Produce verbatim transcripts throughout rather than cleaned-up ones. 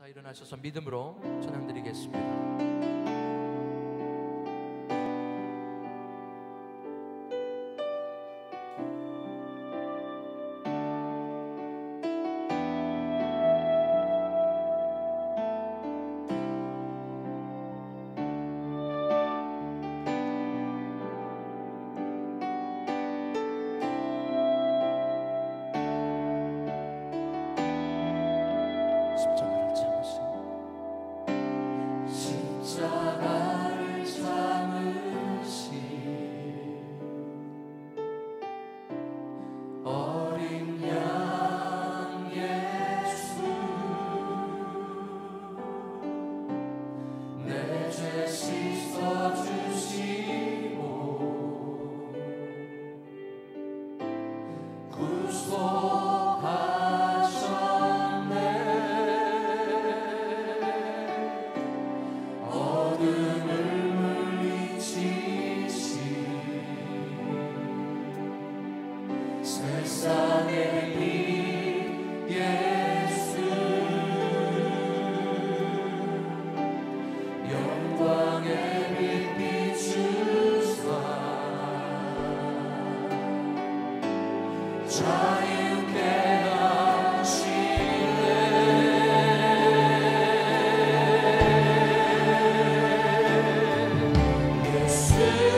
다 일어나셔서 믿음으로 찬양드리겠습니다. 십자가를 참으신 어린 양 예수, 내 죄 씻어주시고 구속하셨네. 어둠을 물리치신 세상의 빛 예수, 영광의 빛 비추사 자유케 하시네. 예수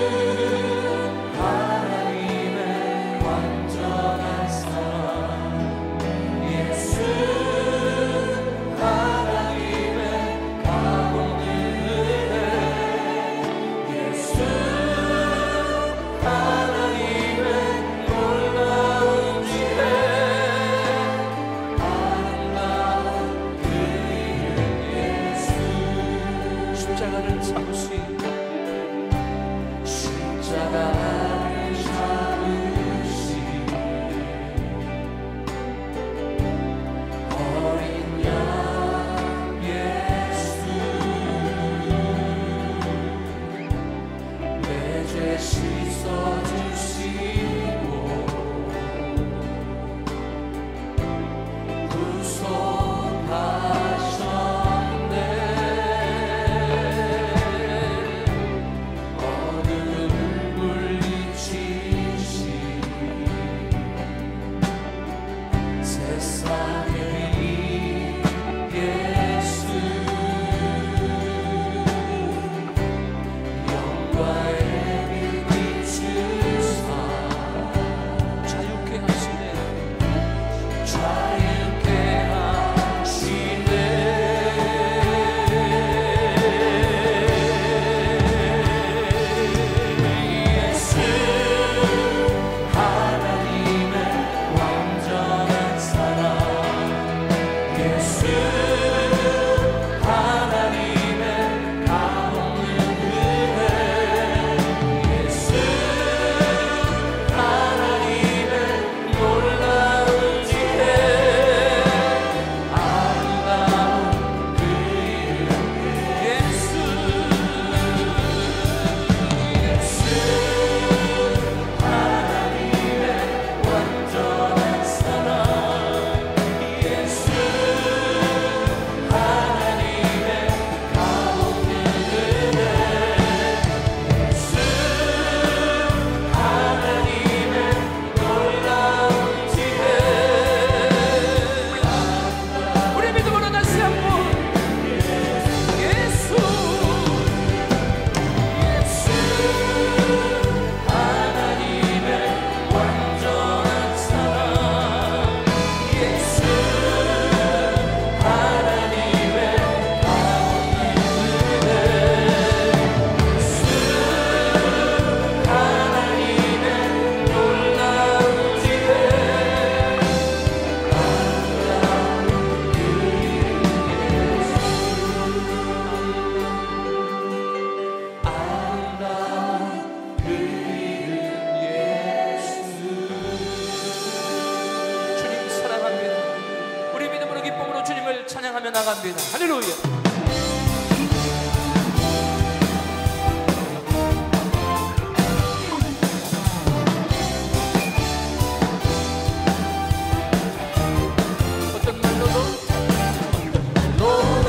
하나님의 완전한 사랑, 예수 하나님의 가보는 은혜, 예수 하나님의 놀라운 지혜, 아름다운 그 이름 예수. 십자가를 참으신 십자가를 참으신 어린 양 예수, 내 죄 씻어주시고 구속하셨네. 어둠을 물리치신 세상의 빛 예수, 영광의 빛 비추사 자유케 하시네. 자유케 하시네. 예수 하나님의 완전한 사랑, 예수 하나님의 가없는 은혜, 예수 하나님의 놀라운 지혜, 아름다운 그 이름 예수. 예수 하나님의 완전한 사랑, 예수 하나님의 가없는 은혜, 예수 하나님의 놀라운 지혜, 우리 믿음으로 다시 한번 예수 예수 하나님의 완전한 사랑, 예수 하나님의 가없는 은혜, 예수 하나님의 놀라운 지혜, 아름다운 그 이름 예수, 아름다운 그 이름 예수. 주님 사랑합니다. 우리 믿음으로 기쁨으로 주님을 찬양하며 나갑니다. 할렐루야. 어떤 말로도 너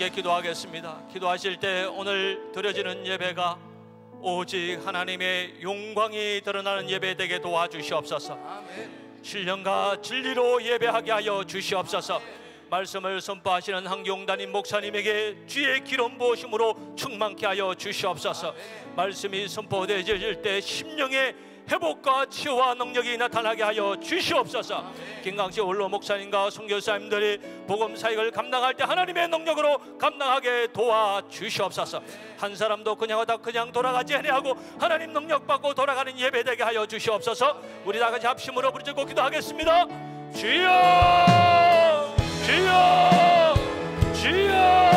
함께 기도하겠습니다. 기도하실 때 오늘 드려지는 예배가 오직 하나님의 영광이 드러나는 예배 되게 도와주시옵소서. 신령과 진리로 예배하게 하여 주시옵소서. 말씀을 선포하시는 한경단임 목사님에게 주의 기름 부으심으로 충만케 하여 주시옵소서. 말씀이 선포되어질 때 심령의 회복과 치유와 능력이 나타나게 하여 주시옵소서. 김강식 원로 목사님과 선교사님들이 복음 사역을 감당할 때 하나님의 능력으로 감당하게 도와주시옵소서. 한 사람도 그냥 하다 그냥 돌아가지 아니하고 하나님 능력 받고 돌아가는 예배 되게 하여 주시옵소서. 우리 다 같이 합심으로 부르짖고 기도하겠습니다. 주여 주여 주여.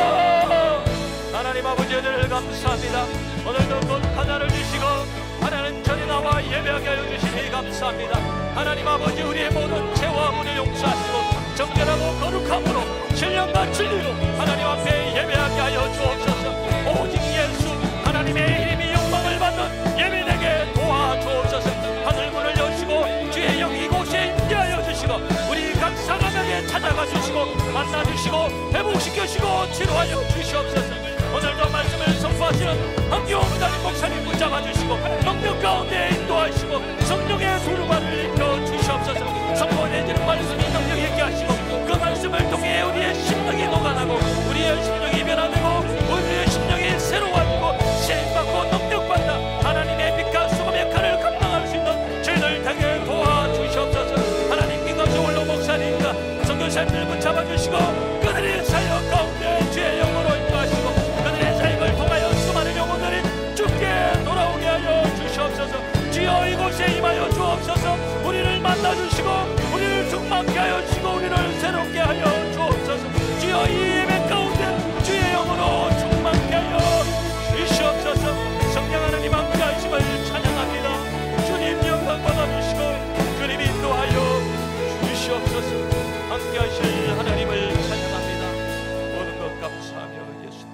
하나님 아버지 은혜를 감사합니다. 오늘도 거룩한 날을 주시고 하나님 전에 나와 예배하게 하여 주시니 감사합니다. 하나님 아버지 우리의 모든 죄와 문을 용서하시고 정결하고 거룩함으로 신령과 진리로 하나님 앞에 예배하게 하여 주옵소서. 오직 예수 하나님의 이름이 영광을 받는 예배되게 도와주옵소서. 하늘문을 여시고 주의 영이 이곳에 임재하여 주시고 우리 각 사람에게 찾아가 주시고 만나 주시고 회복시켜주시고 치료하여 주시옵소서. 오늘도 말씀을 선포하시는 한기호단임 목사님 붙잡아 주시고 능력 가운데 인도하시고 성령의 두루마를 입혀 주시옵소서. 선포되어지는 말씀이 능력 있게 하시고 그 말씀을 통해 우리의 심령이 녹아나고 우리의 심령이 변화되고 우리의 심령이 새로워지고 세임받고 능력받아 하나님의 빛과 수금의 칼을 감당할 수 있는 죄를 당해 도와주시옵소서. 하나님 김광수 원로 목사님과 선교사님을 붙잡아 주시고 그들의 사역 가운데 주의 영으로 인도하시고 그들의 사역을 통하여 수많은 영혼들이 주께 돌아오게 하여 주시옵소서. 주여 이곳에 임하여 주옵소서. 우리를 만나 주시고 우리를 충만케 하여 주시고 우리를 새롭게 하여 주옵소서. 주여 이 예배 가운데 주의 영으로 충만케 하여 주시옵소서. 성령 하나님 함께 하심을 찬양합니다. 주님 영광 받아주시고 주님 인도하여 주시옵소서. 함께 하실 하나님을 찬양합니다. 모든 것 감사하며 예수님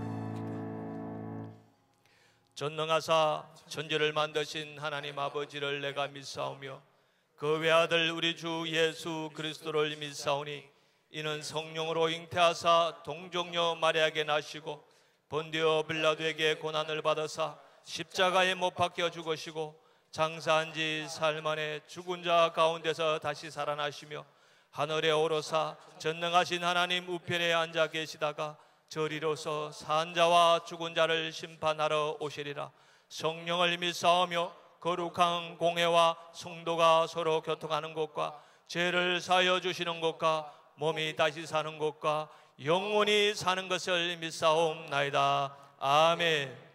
전능하사 천지를 만드신 하나님 아버지를 내가 믿사오며 그 외아들 우리 주 예수 그리스도를 믿사오니 이는 성령으로 잉태하사 동정녀 마리아에게 나시고 본디오 빌라도에게 고난을 받으사 십자가에 못 박혀 죽으시고 장사한 지 사흘 만에 죽은 자 가운데서 다시 살아나시며 하늘에 오르사 전능하신 하나님 우편에 앉아 계시다가 저리로서 산 자와 죽은 자를 심판하러 오시리라. 성령을 믿사오며 거룩한 공회와 성도가 서로 교통하는 것과 죄를 사하여 주시는 것과 몸이 다시 사는 것과 영원히 사는 것을 믿사옵나이다. 아멘.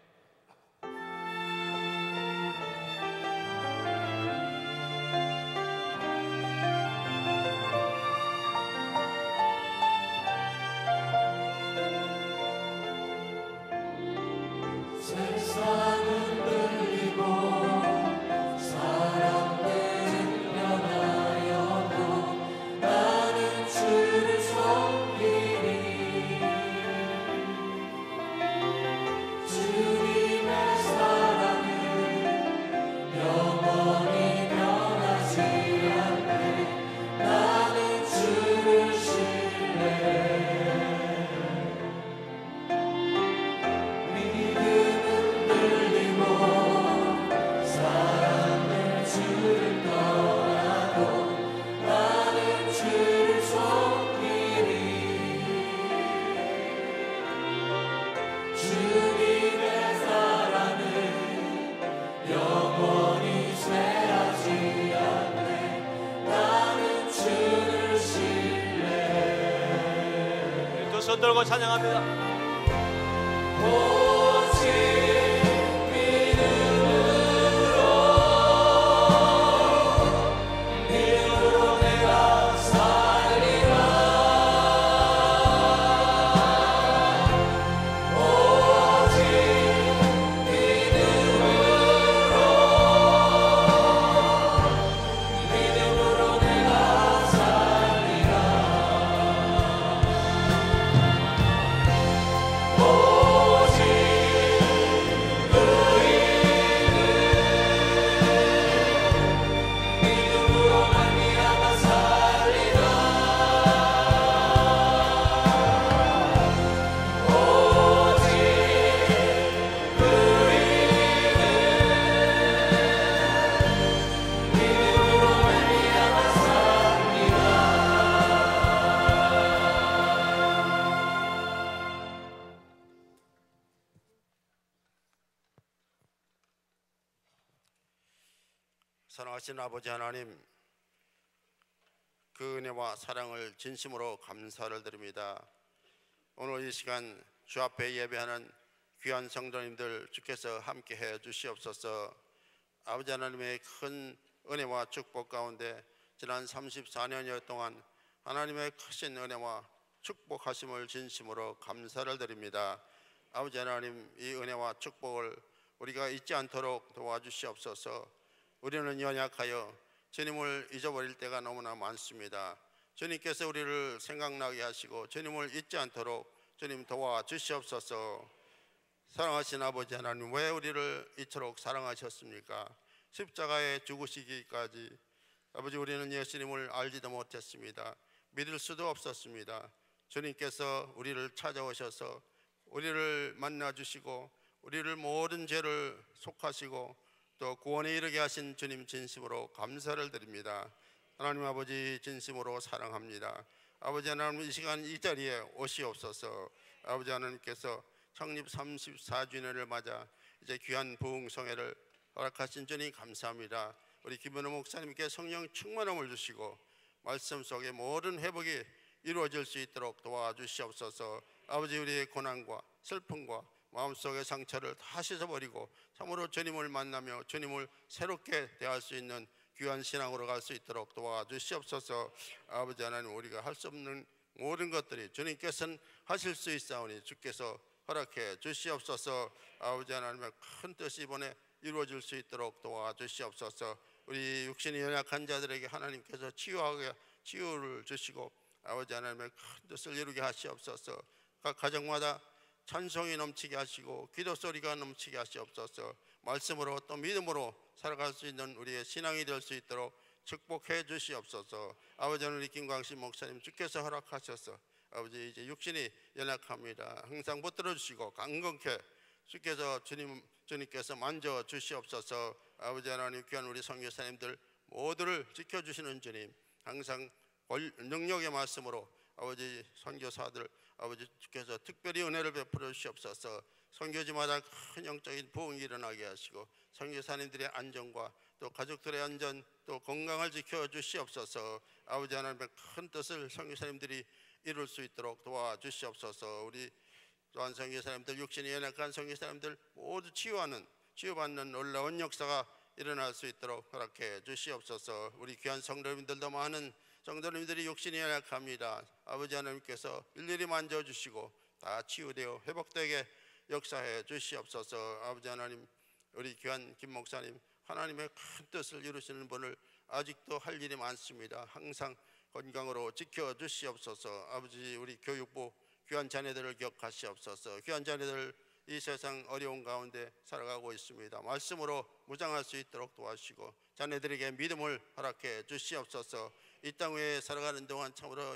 손 들고 찬양합니다. 오직 오직 사랑하신 아버지 하나님, 그 은혜와 사랑을 진심으로 감사를 드립니다. 오늘 이 시간 주 앞에 예배하는 귀한 성도님들 주께서 함께해 주시옵소서. 아버지 하나님의 큰 은혜와 축복 가운데 지난 삼십사 년여 동안 하나님의 크신 은혜와 축복하심을 진심으로 감사를 드립니다. 아버지 하나님, 이 은혜와 축복을 우리가 잊지 않도록 도와주시옵소서. 우리는 연약하여 주님을 잊어버릴 때가 너무나 많습니다. 주님께서 우리를 생각나게 하시고 주님을 잊지 않도록 주님 도와주시옵소서. 사랑하신 아버지 하나님, 왜 우리를 이토록 사랑하셨습니까? 십자가에 죽으시기까지 아버지, 우리는 예수님을 알지도 못했습니다. 믿을 수도 없었습니다. 주님께서 우리를 찾아오셔서 우리를 만나주시고 우리를 모든 죄를 속하시고 또 구원에 이르게 하신 주님 진심으로 감사를 드립니다. 하나님 아버지, 진심으로 사랑합니다. 아버지 하나님, 이 시간 이 자리에 오시옵소서. 아버지 하나님께서 창립 삼십사 주년을 맞아 이제 귀한 부흥성회를 허락하신 주님 감사합니다. 우리 김은호 목사님께 성령 충만함을 주시고 말씀 속에 모든 회복이 이루어질 수 있도록 도와주시옵소서. 아버지, 우리의 고난과 슬픔과 마음속의 상처를 다 씻어버리고 참으로 주님을 만나며 주님을 새롭게 대할 수 있는 귀한 신앙으로 갈 수 있도록 도와주시옵소서. 아버지 하나님, 우리가 할 수 없는 모든 것들이 주님께서는 하실 수 있사오니 주께서 허락해 주시옵소서. 아버지 하나님의 큰 뜻이 이번에 이루어질 수 있도록 도와주시옵소서. 우리 육신이 연약한 자들에게 하나님께서 치유하게 치유를 주시고 아버지 하나님의 큰 뜻을 이루게 하시옵소서. 각 가정마다 찬송이 넘치게 하시고 기도 소리가 넘치게 하시옵소서. 말씀으로 또 믿음으로 살아갈 수 있는 우리의 신앙이 될 수 있도록 축복해 주시옵소서. 아버지, 우리 김광신 목사님 주께서 허락하셔서 아버지, 이제 육신이 연약합니다. 항상 붙들어 주시고 강건케 주께서 주님 주님께서 만져 주시옵소서. 아버지 하나님, 귀한 우리 선교사님들 모두를 지켜주시는 주님, 항상 능력의 말씀으로 아버지 선교사들 아버지 주께서 특별히 은혜를 베풀어 주시옵소서. 선교지마다 큰 영적인 부흥이 일어나게 하시고 선교사님들의 안전과 또 가족들의 안전 또 건강을 지켜 주시옵소서. 아버지 하나님의 큰 뜻을 선교사님들이 이룰 수 있도록 도와주시옵소서. 우리 또한 선교사님들, 육신이 연약한 선교사님들 모두 치유하는 치유받는 놀라운 역사가 일어날 수 있도록 허락해 주시옵소서. 우리 귀한 성도님들도 많은 성도님들이 육신이 연약합니다. 아버지 하나님께서 일일이 만져주시고 다 치유되어 회복되게 역사해 주시옵소서. 아버지 하나님, 우리 귀한 김 목사님, 하나님의 큰 뜻을 이루시는 분을 아직도 할 일이 많습니다. 항상 건강으로 지켜주시옵소서. 아버지, 우리 교육부 귀한 자녀들을 기억하시옵소서. 귀한 자녀들 이 세상 어려운 가운데 살아가고 있습니다. 말씀으로 무장할 수 있도록 도와주시고 자녀들에게 믿음을 허락해 주시옵소서. 이 땅 위에 살아가는 동안 참으로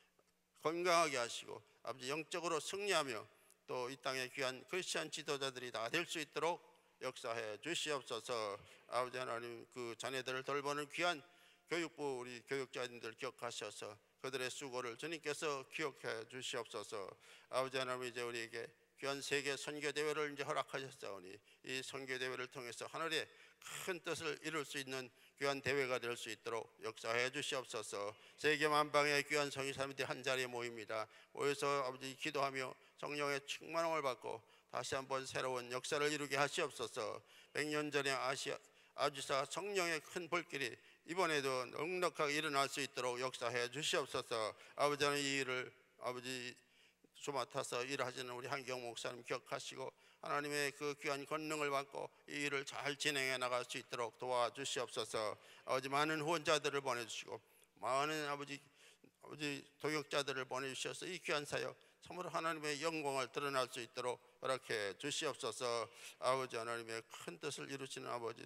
건강하게 하시고 아버지, 영적으로 승리하며 또 이 땅의 귀한 크리스찬 지도자들이 다 될 수 있도록 역사해 주시옵소서. 아버지 하나님, 그 자녀들을 돌보는 귀한 교육부 우리 교육자님들 기억하셔서 그들의 수고를 주님께서 기억해 주시옵소서. 아버지 하나님, 이제 우리에게 귀한 세계 선교대회를 이제 허락하셨사오니 이 선교대회를 통해서 하늘의 큰 뜻을 이룰 수 있는 귀한 대회가 될 수 있도록 역사해 주시옵소서. 세계 만방의 귀한 성교사님들이 한 자리에 모입니다. 모여서 아버지 기도하며 성령의 충만함을 받고 다시 한번 새로운 역사를 이루게 하시옵소서. 백 년 전에 아시아 아주사 성령의 큰 불길이 이번에도 넉넉하게 일어날 수 있도록 역사해 주시옵소서. 아버지 하나님, 이 일을 아버지 주 맡아서 일하시는 우리 한경 목사님 기억하시고 하나님의 그 귀한 권능을 받고 이 일을 잘 진행해 나갈 수 있도록 도와주시옵소서. 아버지, 많은 후원자들을 보내주시고 많은 아버지 아버지 동역자들을 보내주셔서 이 귀한 사역 참으로 하나님의 영광을 드러날 수 있도록 허락해 주시옵소서. 아버지 하나님의 큰 뜻을 이루시는 아버지,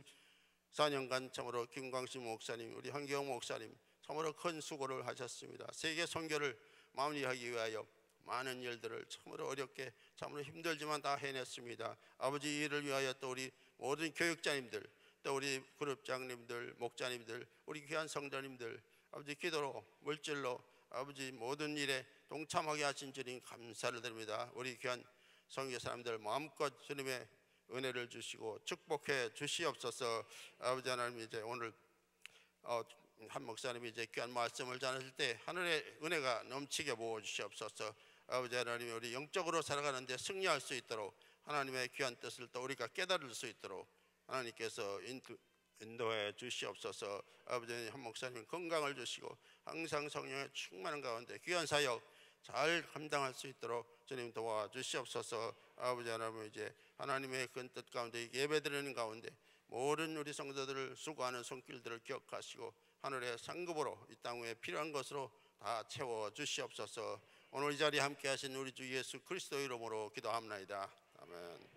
삼십사 년간 참으로 김광신 목사님, 우리 한경 목사님 참으로 큰 수고를 하셨습니다. 세계 선교를 마무리하기 위하여 많은 일들을 참으로 어렵게 참으로 힘들지만 다 해냈습니다. 아버지, 이 일을 위하여 또 우리 모든 교육자님들 또 우리 그룹장님들 목자님들 우리 귀한 성도님들 아버지 기도로 물질로 아버지 모든 일에 동참하게 하신 주님 감사를 드립니다. 우리 귀한 선교사님들 마음껏 주님의 은혜를 주시고 축복해 주시옵소서. 아버지 하나님, 이제 오늘 어, 한 목사님이 이제 귀한 말씀을 전하실 때 하늘의 은혜가 넘치게 부어 주시옵소서. 아버지 하나님, 우리 영적으로 살아가는데 승리할 수 있도록 하나님의 귀한 뜻을 또 우리가 깨달을 수 있도록 하나님께서 인도, 인도해 주시옵소서. 아버지 하나님, 한 목사님 건강을 주시고 항상 성령의 충만한 가운데 귀한 사역 잘 감당할 수 있도록 주님 도와주시옵소서. 아버지 하나님, 이제 하나님의 큰 뜻 가운데 예배드리는 가운데 모든 우리 성도들을 수고하는 손길들을 기억하시고 하늘의 상급으로 이 땅 위에 필요한 것으로 다 채워 주시옵소서. 오늘 이 자리에 함께 하신 우리 주 예수 그리스도 이름으로 기도합나이다. 아멘.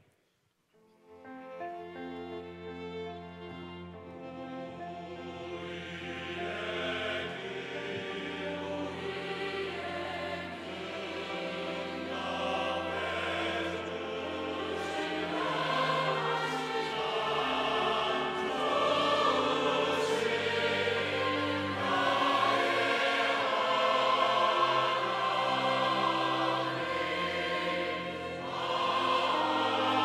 주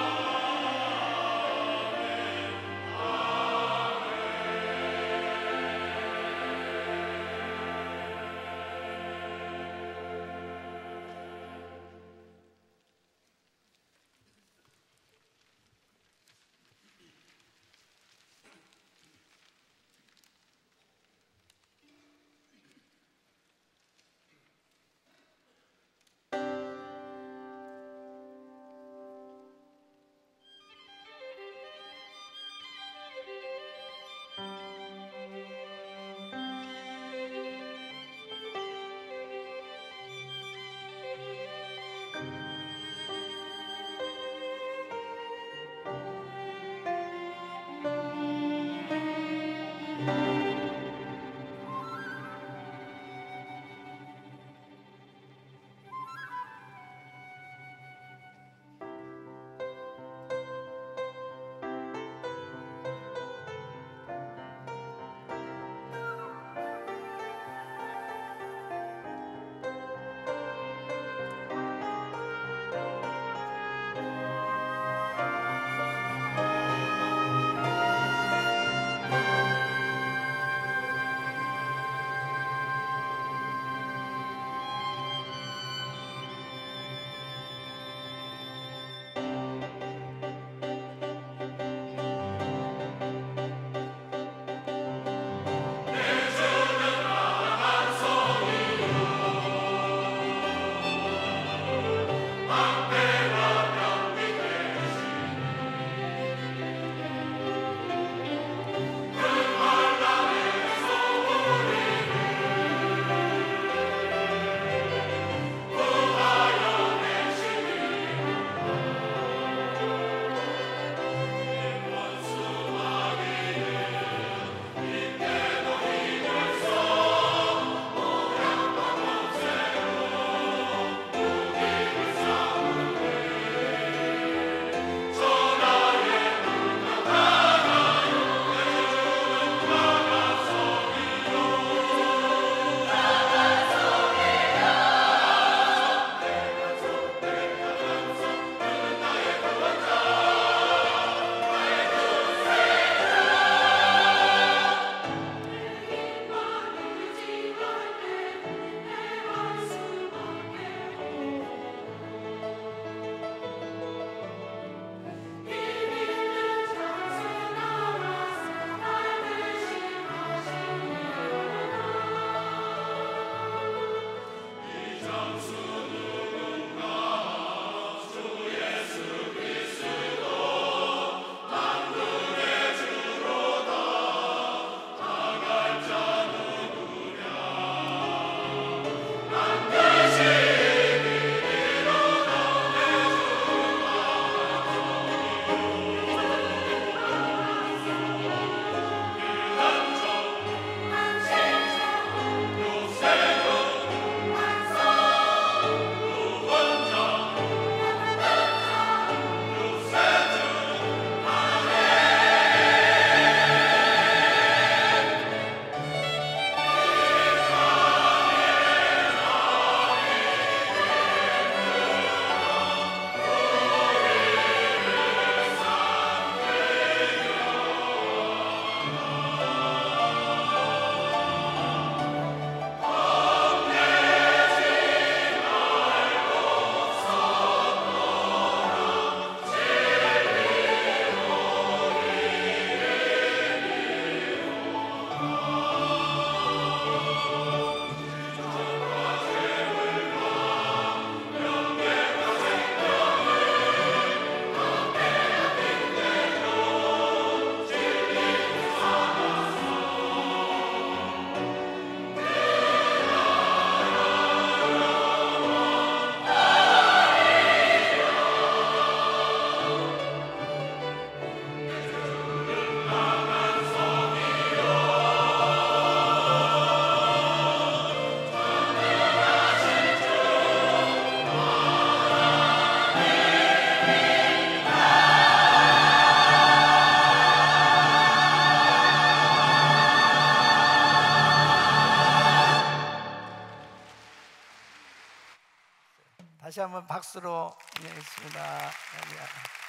다시 한번 박수로 인해했습니다. 할렐루야.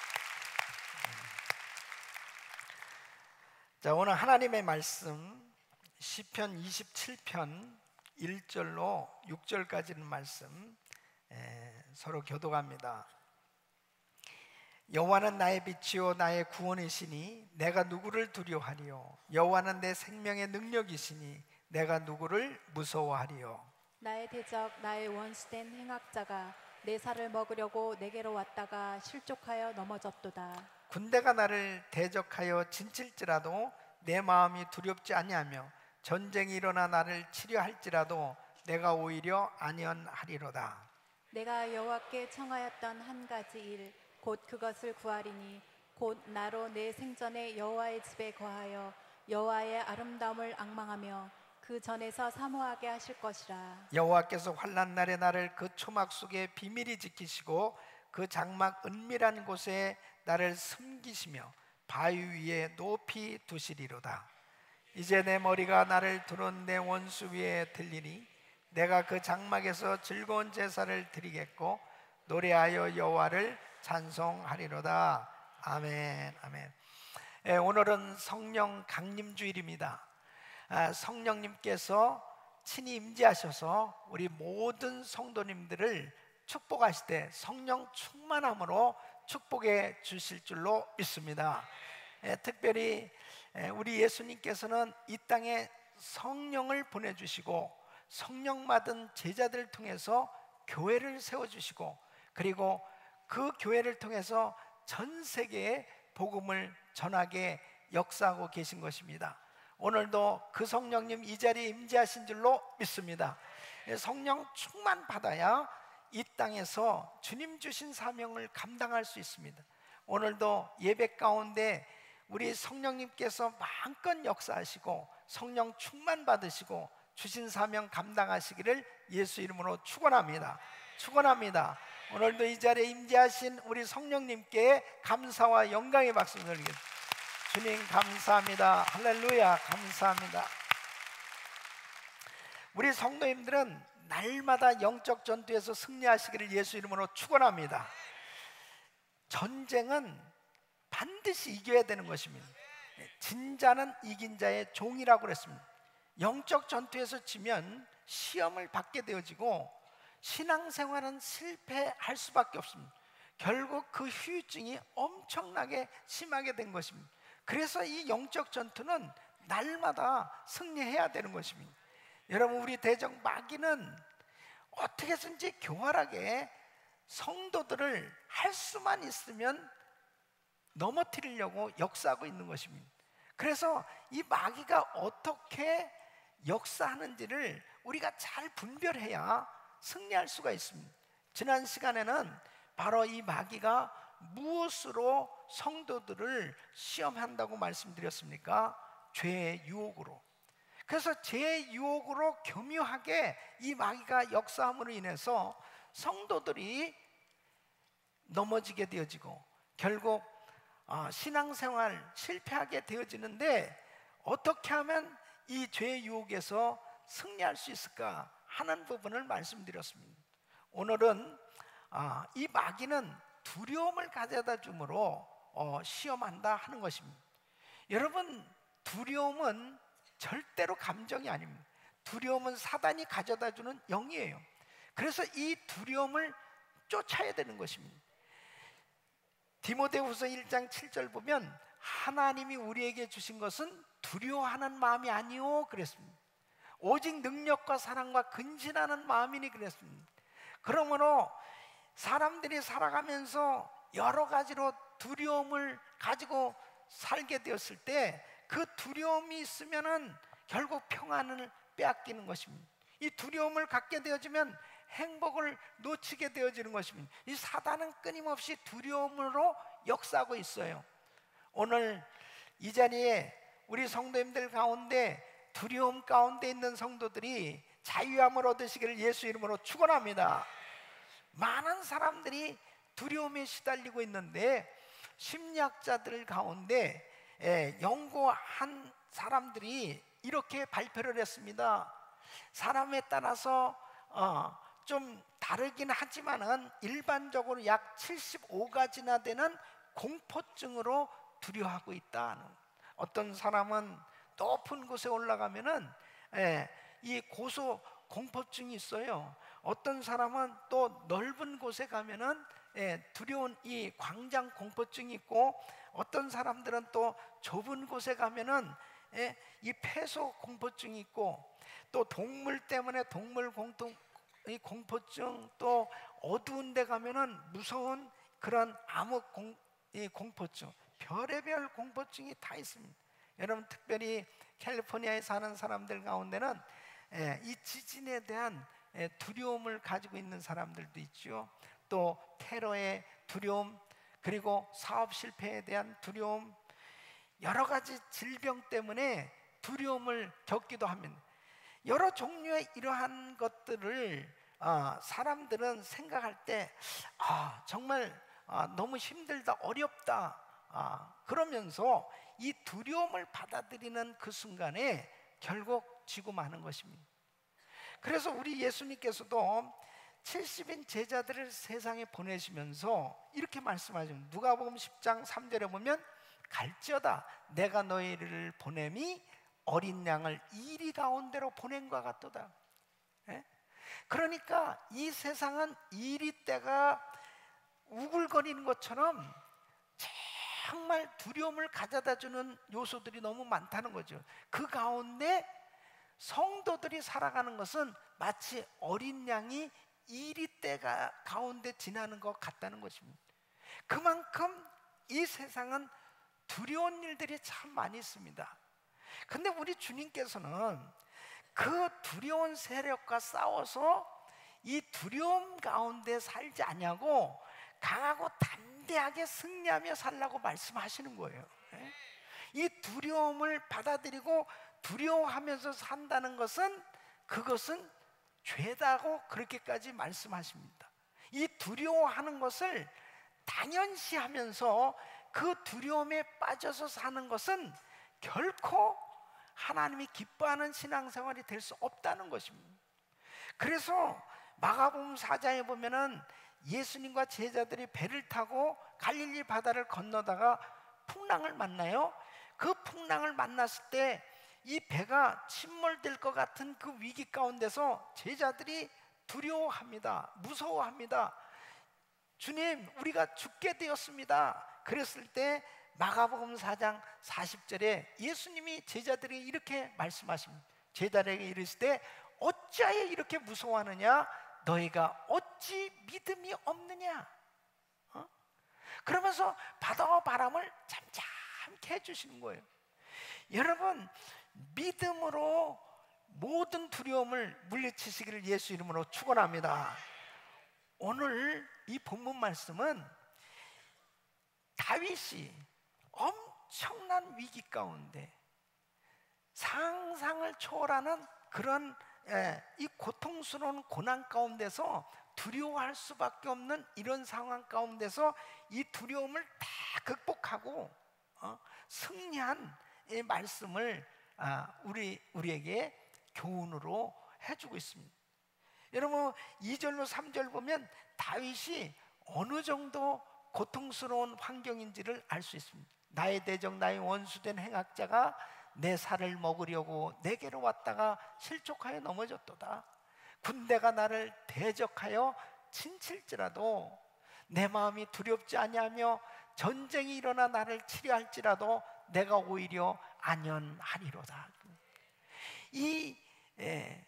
자, 오늘 하나님의 말씀 시편 이십칠 편 일 절로 육 절까지는 말씀 에, 서로 교독합니다. 여호와는 나의 빛이요 나의 구원이시니 내가 누구를 두려워하리요. 여호와는 내 생명의 능력이시니 내가 누구를 무서워하리요. 나의 대적 나의 원수된 행악자가 내 살을 먹으려고 내게로 왔다가 실족하여 넘어졌도다. 군대가 나를 대적하여 진칠지라도 내 마음이 두렵지 아니하며 전쟁이 일어나 나를 치려 할지라도 내가 오히려 안연하리로다. 내가 여호와께 청하였던 한 가지 일 곧 그것을 구하리니 곧 나로 내 생전에 여호와의 집에 거하여 여호와의 아름다움을 앙망하며 그 전에서 사모하게 하실 것이라. 여호와께서 환난 날에 나를 그 초막 속에 비밀히 지키시고 그 장막 은밀한 곳에 나를 숨기시며 바위 위에 높이 두시리로다. 이제 내 머리가 나를 두른 내 원수 위에 들리니 내가 그 장막에서 즐거운 제사를 드리겠고 노래하여 여호와를 찬송하리로다. 아멘. 아멘. 예, 오늘은 성령 강림 주일입니다. 아, 성령님께서 친히 임재하셔서 우리 모든 성도님들을 축복하실 때 성령 충만함으로 축복해 주실 줄로 믿습니다. 예, 특별히 예, 우리 예수님께서는 이 땅에 성령을 보내주시고 성령 받은 제자들을 통해서 교회를 세워주시고 그리고 그 교회를 통해서 전 세계에 복음을 전하게 역사하고 계신 것입니다. 오늘도 그 성령님 이 자리에 임재하신 줄로 믿습니다. 성령 충만 받아야 이 땅에서 주님 주신 사명을 감당할 수 있습니다. 오늘도 예배 가운데 우리 성령님께서 마음껏 역사하시고 성령 충만 받으시고 주신 사명 감당하시기를 예수 이름으로 축원합니다. 축원합니다. 오늘도 이 자리에 임재하신 우리 성령님께 감사와 영광의 박수 드리겠습니다. 주님 감사합니다. 할렐루야. 감사합니다. 우리 성도님들은 날마다 영적 전투에서 승리하시기를 예수 이름으로 축원합니다. 전쟁은 반드시 이겨야 되는 것입니다. 진자는 이긴 자의 종이라고 그랬습니다. 영적 전투에서 지면 시험을 받게 되어지고 신앙생활은 실패할 수밖에 없습니다. 결국 그 후유증이 엄청나게 심하게 된 것입니다. 그래서 이 영적 전투는 날마다 승리해야 되는 것입니다. 여러분, 우리 대적 마귀는 어떻게 해서든지 교활하게 성도들을 할 수만 있으면 넘어뜨리려고 역사하고 있는 것입니다. 그래서 이 마귀가 어떻게 역사하는지를 우리가 잘 분별해야 승리할 수가 있습니다. 지난 시간에는 바로 이 마귀가 무엇으로 성도들을 시험한다고 말씀드렸습니까? 죄의 유혹으로. 그래서 죄의 유혹으로 교묘하게 이 마귀가 역사함으로 인해서 성도들이 넘어지게 되어지고 결국 신앙생활 실패하게 되어지는데 어떻게 하면 이 죄의 유혹에서 승리할 수 있을까 하는 부분을 말씀드렸습니다. 오늘은 이 마귀는 두려움을 가져다 주므로 시험한다 하는 것입니다. 여러분, 두려움은 절대로 감정이 아닙니다. 두려움은 사단이 가져다 주는 영이에요. 그래서 이 두려움을 쫓아야 되는 것입니다. 디모데후서 일 장 칠 절 보면 하나님이 우리에게 주신 것은 두려워하는 마음이 아니요 그랬습니다. 오직 능력과 사랑과 근신하는 마음이니 그랬습니다. 그러므로 사람들이 살아가면서 여러 가지로 두려움을 가지고 살게 되었을 때 그 두려움이 있으면은 결국 평안을 빼앗기는 것입니다. 이 두려움을 갖게 되어지면 행복을 놓치게 되어지는 것입니다. 이 사단은 끊임없이 두려움으로 역사하고 있어요. 오늘 이 자리에 우리 성도님들 가운데 두려움 가운데 있는 성도들이 자유함을 얻으시기를 예수 이름으로 축원합니다. 많은 사람들이 두려움에 시달리고 있는데 심리학자들 가운데 연구한 사람들이 이렇게 발표를 했습니다. 사람에 따라서 어, 좀 다르긴 하지만은 일반적으로 약 칠십오 가지나 되는 공포증으로 두려워하고 있다. 어떤 사람은 높은 곳에 올라가면은 예, 이 고소 공포증이 있어요. 어떤 사람은 또 넓은 곳에 가면은 예, 두려운 이 광장 공포증이 있고, 어떤 사람들은 또 좁은 곳에 가면은 예, 이 폐소 공포증이 있고, 또 동물 때문에 동물 공통 이 공포증, 또 어두운 데 가면은 무서운 그런 암흑 공, 이 공포증, 별의별 공포증이 다 있습니다. 여러분, 특별히 캘리포니아에 사는 사람들 가운데는 예, 이 지진에 대한 예, 두려움을 가지고 있는 사람들도 있죠. 또 테러의 두려움, 그리고 사업 실패에 대한 두려움, 여러 가지 질병 때문에 두려움을 겪기도 합니다. 여러 종류의 이러한 것들을 아, 사람들은 생각할 때 아, 정말 아, 너무 힘들다, 어렵다, 아, 그러면서 이 두려움을 받아들이는 그 순간에 결국 지고 마는 것입니다. 그래서 우리 예수님께서도 칠십인 제자들을 세상에 보내시면서 이렇게 말씀하십니다. 누가복음 십 장 삼 절에 보면 갈지어다 내가 너희를 보냄이 어린 양을 이리 가운데로 보낸 것 같도다. 예? 그러니까 이 세상은 이리 때가 우글거리는 것처럼 정말 두려움을 가져다 주는 요소들이 너무 많다는 거죠. 그 가운데 성도들이 살아가는 것은 마치 어린 양이 이리 때가 가운데 지나는 것 같다는 것입니다. 그만큼 이 세상은 두려운 일들이 참 많이 있습니다. 근데 우리 주님께서는 그 두려운 세력과 싸워서 이 두려움 가운데 살지 않냐고 강하고 담대하게 승리하며 살라고 말씀하시는 거예요. 이 두려움을 받아들이고 두려워하면서 산다는 것은 그것은 죄다고 그렇게까지 말씀하십니다. 이 두려워하는 것을 당연시하면서 그 두려움에 빠져서 사는 것은 결코 하나님이 기뻐하는 신앙생활이 될 수 없다는 것입니다. 그래서 마가복음 사 장에 보면은 예수님과 제자들이 배를 타고 갈릴리 바다를 건너다가 풍랑을 만나요. 그 풍랑을 만났을 때 이 배가 침몰될 것 같은 그 위기 가운데서 제자들이 두려워합니다. 무서워합니다. 주님, 우리가 죽게 되었습니다. 그랬을 때 마가복음 사 장 사십 절에 예수님이 제자들에게 이렇게 말씀하십니다. 제자들에게 이르실 때 어찌하여 이렇게 무서워하느냐? 너희가 어찌 믿음이 없느냐? 어? 그러면서 바다와 바람을 잠잠케 해주시는 거예요. 여러분, 믿음으로 모든 두려움을 물리치시기를 예수 이름으로 축원합니다. 오늘 이 본문 말씀은 다윗이 엄청난 위기 가운데 상상을 초월하는 그런 예, 이 고통스러운 고난 가운데서 두려워할 수밖에 없는 이런 상황 가운데서 이 두려움을 다 극복하고 어, 승리한 이 말씀을 아, 우리, 우리에게 교훈으로 해주고 있습니다. 여러분, 이 절로 삼 절 보면 다윗이 어느 정도 고통스러운 환경인지를 알 수 있습니다. 나의 대적, 나의 원수된 행악자가 내 살을 먹으려고 내게로 왔다가 실족하여 넘어졌도다. 군대가 나를 대적하여 친칠지라도 내 마음이 두렵지 아니하며 전쟁이 일어나 나를 치려할지라도 내가 오히려 안연하리로다. 이 예,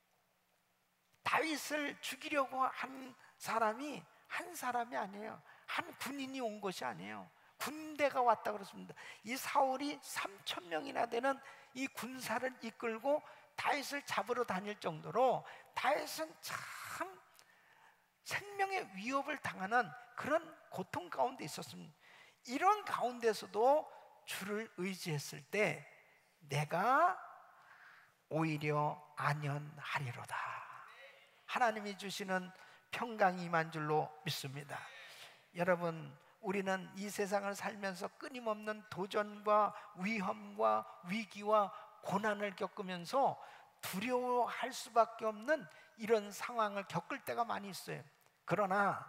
다윗을 죽이려고 한 사람이 한 사람이 아니에요. 한 군인이 온 것이 아니에요. 군대가 왔다 그렇습니다. 이 사울이 삼천 명이나 되는 이 군사를 이끌고 다윗을 잡으러 다닐 정도로 다윗은 참 생명의 위협을 당하는 그런 고통 가운데 있었습니다. 이런 가운데서도 주를 의지했을 때 내가 오히려 안연하리로다. 하나님이 주시는 평강이 임한 줄로 믿습니다. 여러분, 우리는 이 세상을 살면서 끊임없는 도전과 위험과 위기와 고난을 겪으면서 두려워할 수밖에 없는 이런 상황을 겪을 때가 많이 있어요. 그러나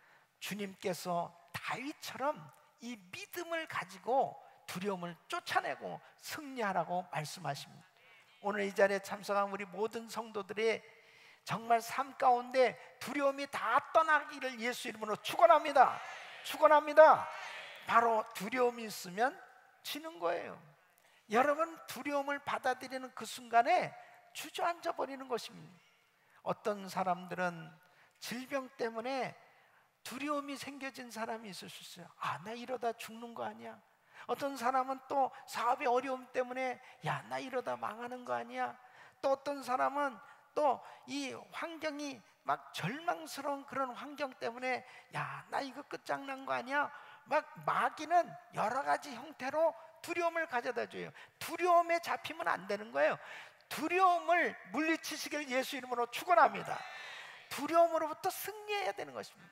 주님께서 다윗처럼 이 믿음을 가지고 두려움을 쫓아내고 승리하라고 말씀하십니다. 오늘 이 자리에 참석한 우리 모든 성도들의 정말 삶 가운데 두려움이 다 떠나기를 예수 이름으로 축원합니다. 축원합니다. 바로 두려움이 있으면 지는 거예요. 여러분, 두려움을 받아들이는 그 순간에 주저앉아 버리는 것입니다. 어떤 사람들은 질병 때문에 두려움이 생겨진 사람이 있을 수 있어요. 아, 나 이러다 죽는 거 아니야? 어떤 사람은 또 사업의 어려움 때문에 야, 나 이러다 망하는 거 아니야? 또 어떤 사람은 또 이 환경이 막 절망스러운 그런 환경 때문에 야, 나 이거 끝장난 거 아니야? 막 마귀는 여러 가지 형태로 두려움을 가져다 줘요. 두려움에 잡히면 안 되는 거예요. 두려움을 물리치시길 예수 이름으로 축원합니다. 두려움으로부터 승리해야 되는 것입니다.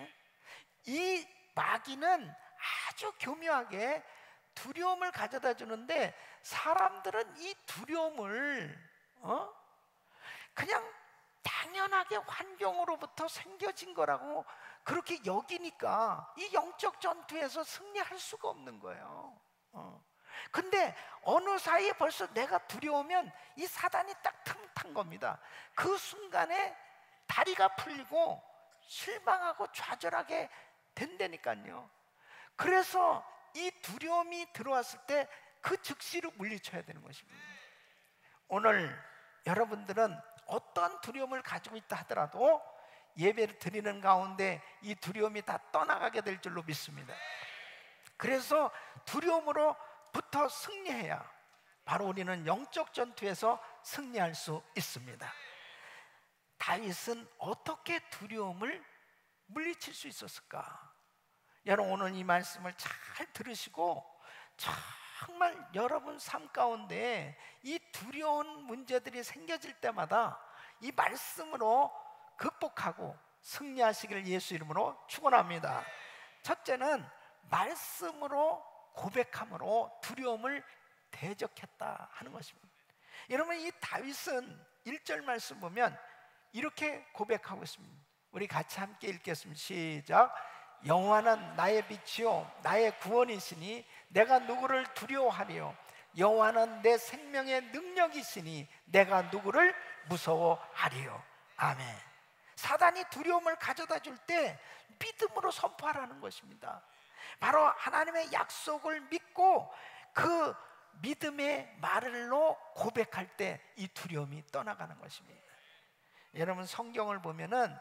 이 마귀는 아주 교묘하게 두려움을 가져다 주는데, 사람들은 이 두려움을 어? 그냥 당연하게 환경으로부터 생겨진 거라고 그렇게 여기니까 이 영적 전투에서 승리할 수가 없는 거예요. 어. 근데 어느 사이에 벌써 내가 두려우면 이 사단이 딱 틈 탄 겁니다. 그 순간에 다리가 풀리고 실망하고 좌절하게 된다니까요. 그래서 이 두려움이 들어왔을 때 그 즉시로 물리쳐야 되는 것입니다. 오늘 여러분들은 어떤 두려움을 가지고 있다 하더라도 예배를 드리는 가운데 이 두려움이 다 떠나가게 될 줄로 믿습니다. 그래서 두려움으로부터 승리해야 바로 우리는 영적 전투에서 승리할 수 있습니다. 다윗은 어떻게 두려움을 물리칠 수 있었을까? 여러분, 오늘 이 말씀을 잘 들으시고 정말 여러분 삶 가운데 이 두려운 문제들이 생겨질 때마다 이 말씀으로 극복하고 승리하시기를 예수 이름으로 축원합니다. 첫째는 말씀으로 고백함으로 두려움을 대적했다 하는 것입니다. 여러분, 이 다윗은 일 절 말씀 보면 이렇게 고백하고 있습니다. 우리 같이 함께 읽겠습니다. 시작. 여호와는 나의 빛이요 나의 구원이시니 내가 누구를 두려워하리요? 여호와는 내 생명의 능력이시니 내가 누구를 무서워하리요? 아멘. 사단이 두려움을 가져다 줄 때 믿음으로 선포하라는 것입니다. 바로 하나님의 약속을 믿고 그 믿음의 말로 고백할 때 이 두려움이 떠나가는 것입니다. 여러분, 성경을 보면은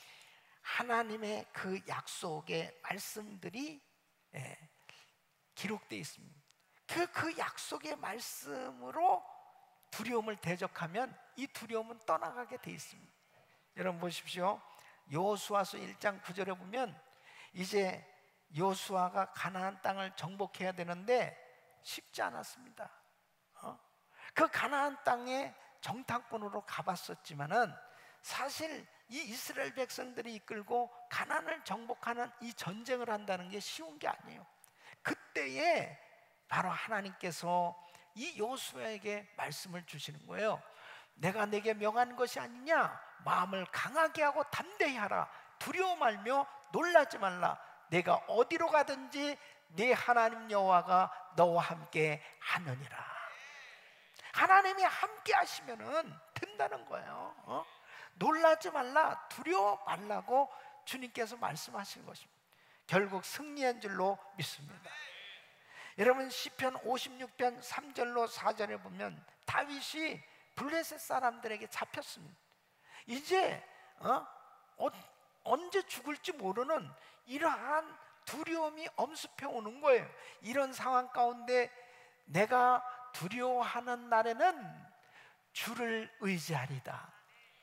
하나님의 그 약속의 말씀들이 예, 기록되어 있습니다. 그, 그 약속의 말씀으로 두려움을 대적하면 이 두려움은 떠나가게 되어 있습니다. 여러분 보십시오. 여호수아서 일 장 구 절에 보면 이제 여호수아가 가나안 땅을 정복해야 되는데 쉽지 않았습니다. 어? 그 가나안 땅에 정탐꾼으로 가봤었지만은 사실 이 이스라엘 백성들이 이끌고 가나안을 정복하는 이 전쟁을 한다는 게 쉬운 게 아니에요. 그때에 바로 하나님께서 이 여호수아에게 말씀을 주시는 거예요. 내가 내게 명한 것이 아니냐? 마음을 강하게 하고 담대히 하라. 두려워 말며 놀라지 말라. 내가 어디로 가든지 네 하나님 여호와가 너와 함께 하느니라. 하나님이 함께 하시면은 된다는 거예요. 어? 놀라지 말라, 두려워 말라고 주님께서 말씀하시는 것입니다. 결국 승리한 줄로 믿습니다. 여러분, 시편 오십육 편 삼 절로 사 절에 보면 다윗이 블레셋 사람들에게 잡혔습니다. 이제 어? 어, 언제 죽을지 모르는 이러한 두려움이 엄습해 오는 거예요. 이런 상황 가운데 내가 두려워하는 날에는 주를 의지하리다.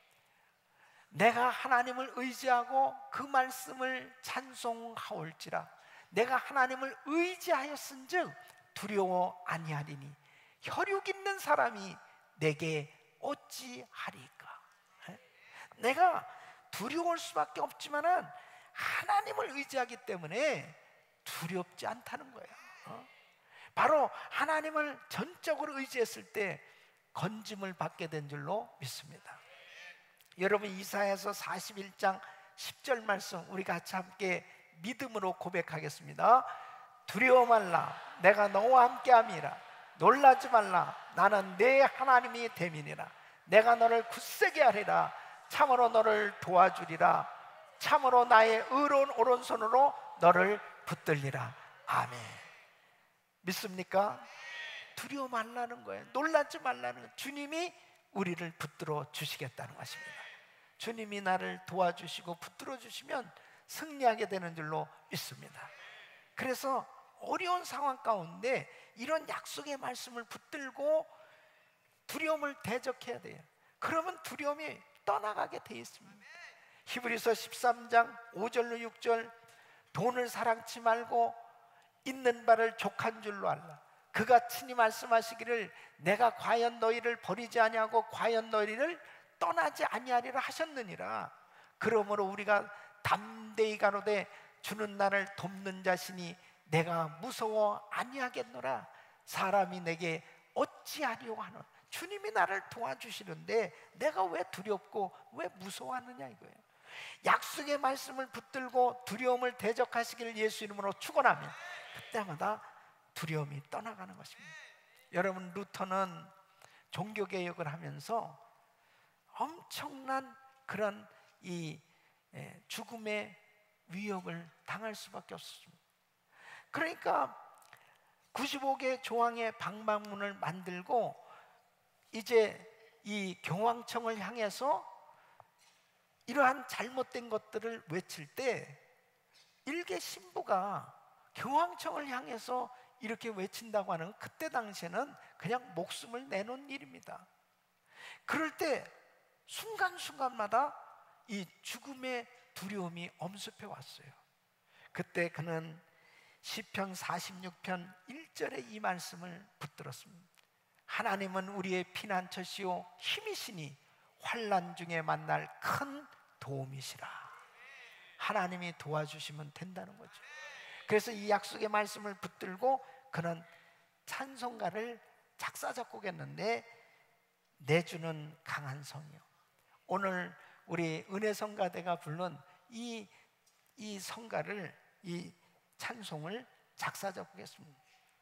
내가 하나님을 의지하고 그 말씀을 찬송하올지라. 내가 하나님을 의지하였은즉 두려워 아니하리니 혈육 있는 사람이 내게 어찌하리까. 내가 두려울 수밖에 없지만은 하나님을 의지하기 때문에 두렵지 않다는 거예요. 어? 바로 하나님을 전적으로 의지했을 때 건짐을 받게 된 줄로 믿습니다. 여러분, 이사야서 사십일 장 십 절 말씀 우리 같이 함께 믿음으로 고백하겠습니다. 두려워 말라, 내가 너와 함께함이라. 놀라지 말라, 나는 내 하나님이 됨이니라. 내가 너를 굳세게 하리라. 참으로 너를 도와주리라. 참으로 나의 의로운 오른손으로 너를 붙들리라. 아멘. 믿습니까? 두려워 말라는 거예요. 놀라지 말라는 거예요. 주님이 우리를 붙들어 주시겠다는 것입니다. 주님이 나를 도와주시고 붙들어 주시면 승리하게 되는 줄로 믿습니다. 그래서 어려운 상황 가운데 이런 약속의 말씀을 붙들고 두려움을 대적해야 돼요. 그러면 두려움이 떠나가게 돼 있습니다. 히브리서 십삼 장 오 절로 육 절, 돈을 사랑치 말고 있는 바를 족한 줄로 알라. 그가 친히 말씀하시기를 내가 과연 너희를 버리지 아니하고 과연 너희를 떠나지 아니하리라 하셨느니라. 그러므로 우리가 담대히 가로되 주는 나를 돕는 자신이 내가 무서워 아니하겠노라. 사람이 내게 어찌하리요 하노. 주님이 나를 도와주시는데 내가 왜 두렵고 왜 무서워하느냐 이거예요. 약속의 말씀을 붙들고 두려움을 대적하시기를 예수 이름으로 축원하면 그때마다 두려움이 떠나가는 것입니다. 여러분, 루터는 종교개혁을 하면서 엄청난 그런 이 죽음의 위협을 당할 수밖에 없었습니다. 그러니까 구십오 개 조항의 방방문을 만들고 이제 이 교황청을 향해서 이러한 잘못된 것들을 외칠 때 일개 신부가 교황청을 향해서 이렇게 외친다고 하는 그때 당시에는 그냥 목숨을 내놓은 일입니다. 그럴 때 순간순간마다 이 죽음의 두려움이 엄습해 왔어요. 그때 그는 시편 사십육 편 일 절에 이 말씀을 붙들었습니다. 하나님은 우리의 피난처시요 힘이시니 환난 중에 만날 큰 도움이시라. 하나님이 도와주시면 된다는 거죠. 그래서 이 약속의 말씀을 붙들고 그는 찬송가를 작사 작곡했는데 내주는 강한 성이요. 오늘 우리 은혜성가대가 부른 이, 이 성가를, 이 찬송을 작사 작곡했습니다.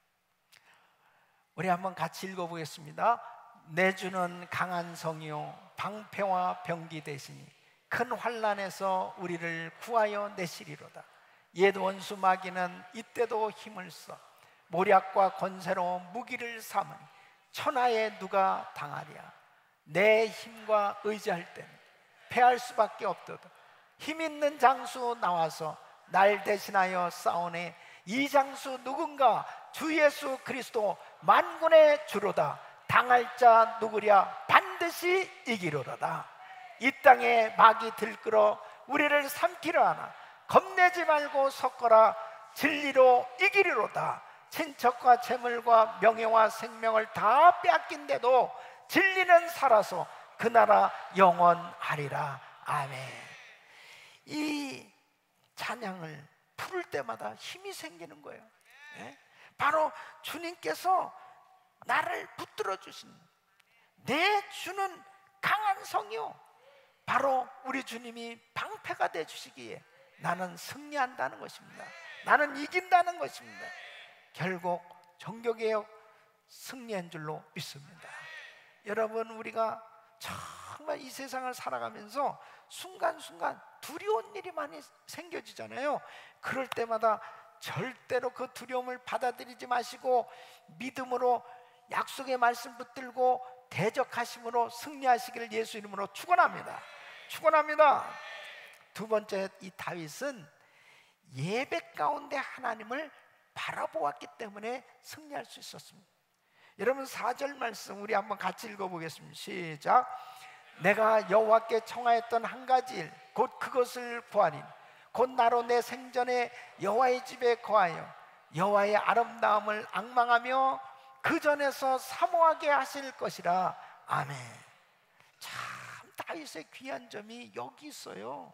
우리 한번 같이 읽어보겠습니다. 내주는 강한 성이요 방패와 병기 되시니 큰 환난에서 우리를 구하여 내시리로다. 옛 원수 마귀는 이때도 힘을 써 모략과 권세로 무기를 삼으니 천하에 누가 당하랴. 내 힘과 의지할 땐 패할 수밖에 없도다. 힘 있는 장수 나와서 날 대신하여 싸우네. 이 장수 누군가? 주 예수 그리스도 만군의 주로다. 당할 자 누구랴? 반드시 이기로다. 이 땅에 마귀 들끓어 우리를 삼키려 하나 겁내지 말고 섞어라. 진리로 이기리로다. 친척과 재물과 명예와 생명을 다 빼앗긴데도 진리는 살아서 그 나라 영원하리라. 아멘. 이 찬양을 부를 때마다 힘이 생기는 거예요. 예? 바로 주님께서 나를 붙들어 주신 내 주는 강한 성이요, 바로 우리 주님이 방패가 돼 주시기에 나는 승리한다는 것입니다. 나는 이긴다는 것입니다. 결국 종교개혁 승리한 줄로 믿습니다. 여러분, 우리가 정말 이 세상을 살아가면서 순간순간 두려운 일이 많이 생겨지잖아요. 그럴 때마다 절대로 그 두려움을 받아들이지 마시고 믿음으로 약속의 말씀 붙들고 대적하심으로 승리하시기를 예수 이름으로 축원합니다. 축원합니다. 두 번째, 이 다윗은 예배 가운데 하나님을 바라보았기 때문에 승리할 수 있었습니다. 여러분, 사 절 말씀 우리 한번 같이 읽어보겠습니다. 시작. 내가 여호와께 청하였던 한 가지 일 곧 그것을 구하니 곧 나로 내 생전에 여호와의 집에 거하여 여호와의 아름다움을 앙망하며 그 전에서 사모하게 하실 것이라. 아멘. 참 다윗의 귀한 점이 여기 있어요.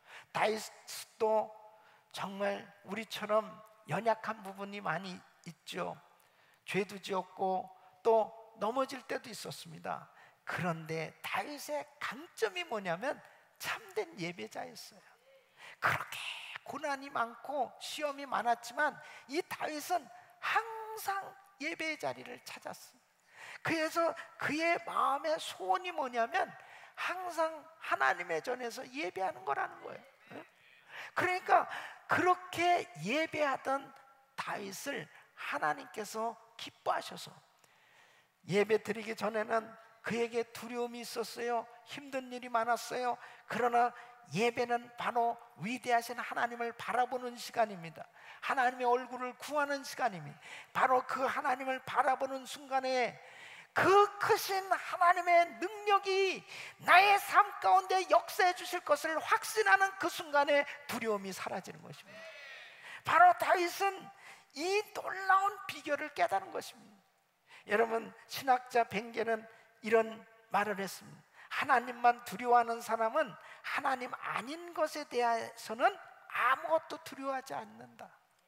다윗도 정말 우리처럼 연약한 부분이 많이 있죠. 죄도 지었고 또 넘어질 때도 있었습니다. 그런데 다윗의 강점이 뭐냐면 참된 예배자였어요. 그렇게 고난이 많고 시험이 많았지만 이 다윗은 항상 예배의 자리를 찾았어요. 그래서 그의 마음의 소원이 뭐냐면 항상 하나님의 전에서 예배하는 거라는 거예요. 그러니까 그렇게 예배하던 다윗을 하나님께서 기뻐하셔서 예배 드리기 전에는 그에게 두려움이 있었어요. 힘든 일이 많았어요. 그러나 예배는 바로 위대하신 하나님을 바라보는 시간입니다. 하나님의 얼굴을 구하는 시간입니다. 바로 그 하나님을 바라보는 순간에 그 크신 하나님의 능력이 나의 삶 가운데 역사해 주실 것을 확신하는 그 순간에 두려움이 사라지는 것입니다. 바로 다윗은 이 놀라운 비결을 깨달은 것입니다. 여러분, 신학자 벵게는 이런 말을 했습니다. 하나님만 두려워하는 사람은 하나님 아닌 것에 대해서는 아무것도 두려워하지 않는다.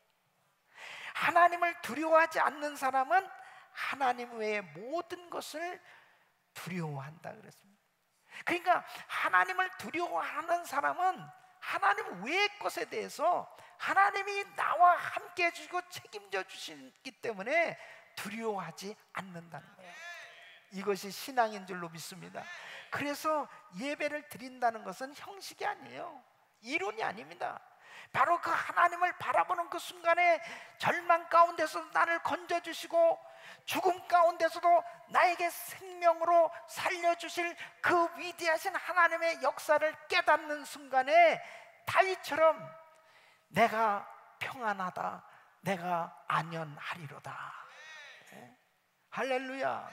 하나님을 두려워하지 않는 사람은 하나님 외의 모든 것을 두려워한다 그랬습니다. 그러니까 하나님을 두려워하는 사람은 하나님 외의 것에 대해서 하나님이 나와 함께 해주시고 책임져 주시기 때문에 두려워하지 않는다는 거예요. 이것이 신앙인 줄로 믿습니다. 그래서 예배를 드린다는 것은 형식이 아니에요. 이론이 아닙니다. 바로 그 하나님을 바라보는 그 순간에 절망 가운데서도 나를 건져주시고 죽음 가운데서도 나에게 생명으로 살려주실 그 위대하신 하나님의 역사를 깨닫는 순간에 다윗처럼 내가 평안하다, 내가 안연하리로다. 네? 할렐루야.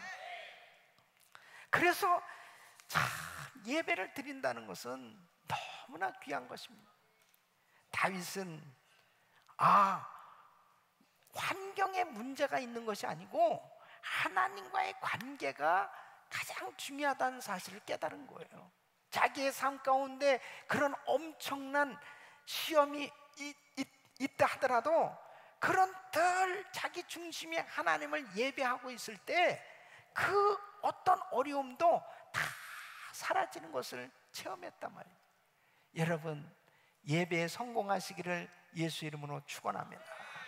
그래서 참 예배를 드린다는 것은 너무나 귀한 것입니다. 다윗은 아 환경에 문제가 있는 것이 아니고 하나님과의 관계가 가장 중요하다는 사실을 깨달은 거예요. 자기의 삶 가운데 그런 엄청난 시험이 있, 있, 있다 하더라도 그런 덜 자기 중심의 하나님을 예배하고 있을 때 그 어떤 어려움도 다 사라지는 것을 체험했단 말이에요. 여러분, 예배에 성공하시기를 예수 이름으로 축원합니다.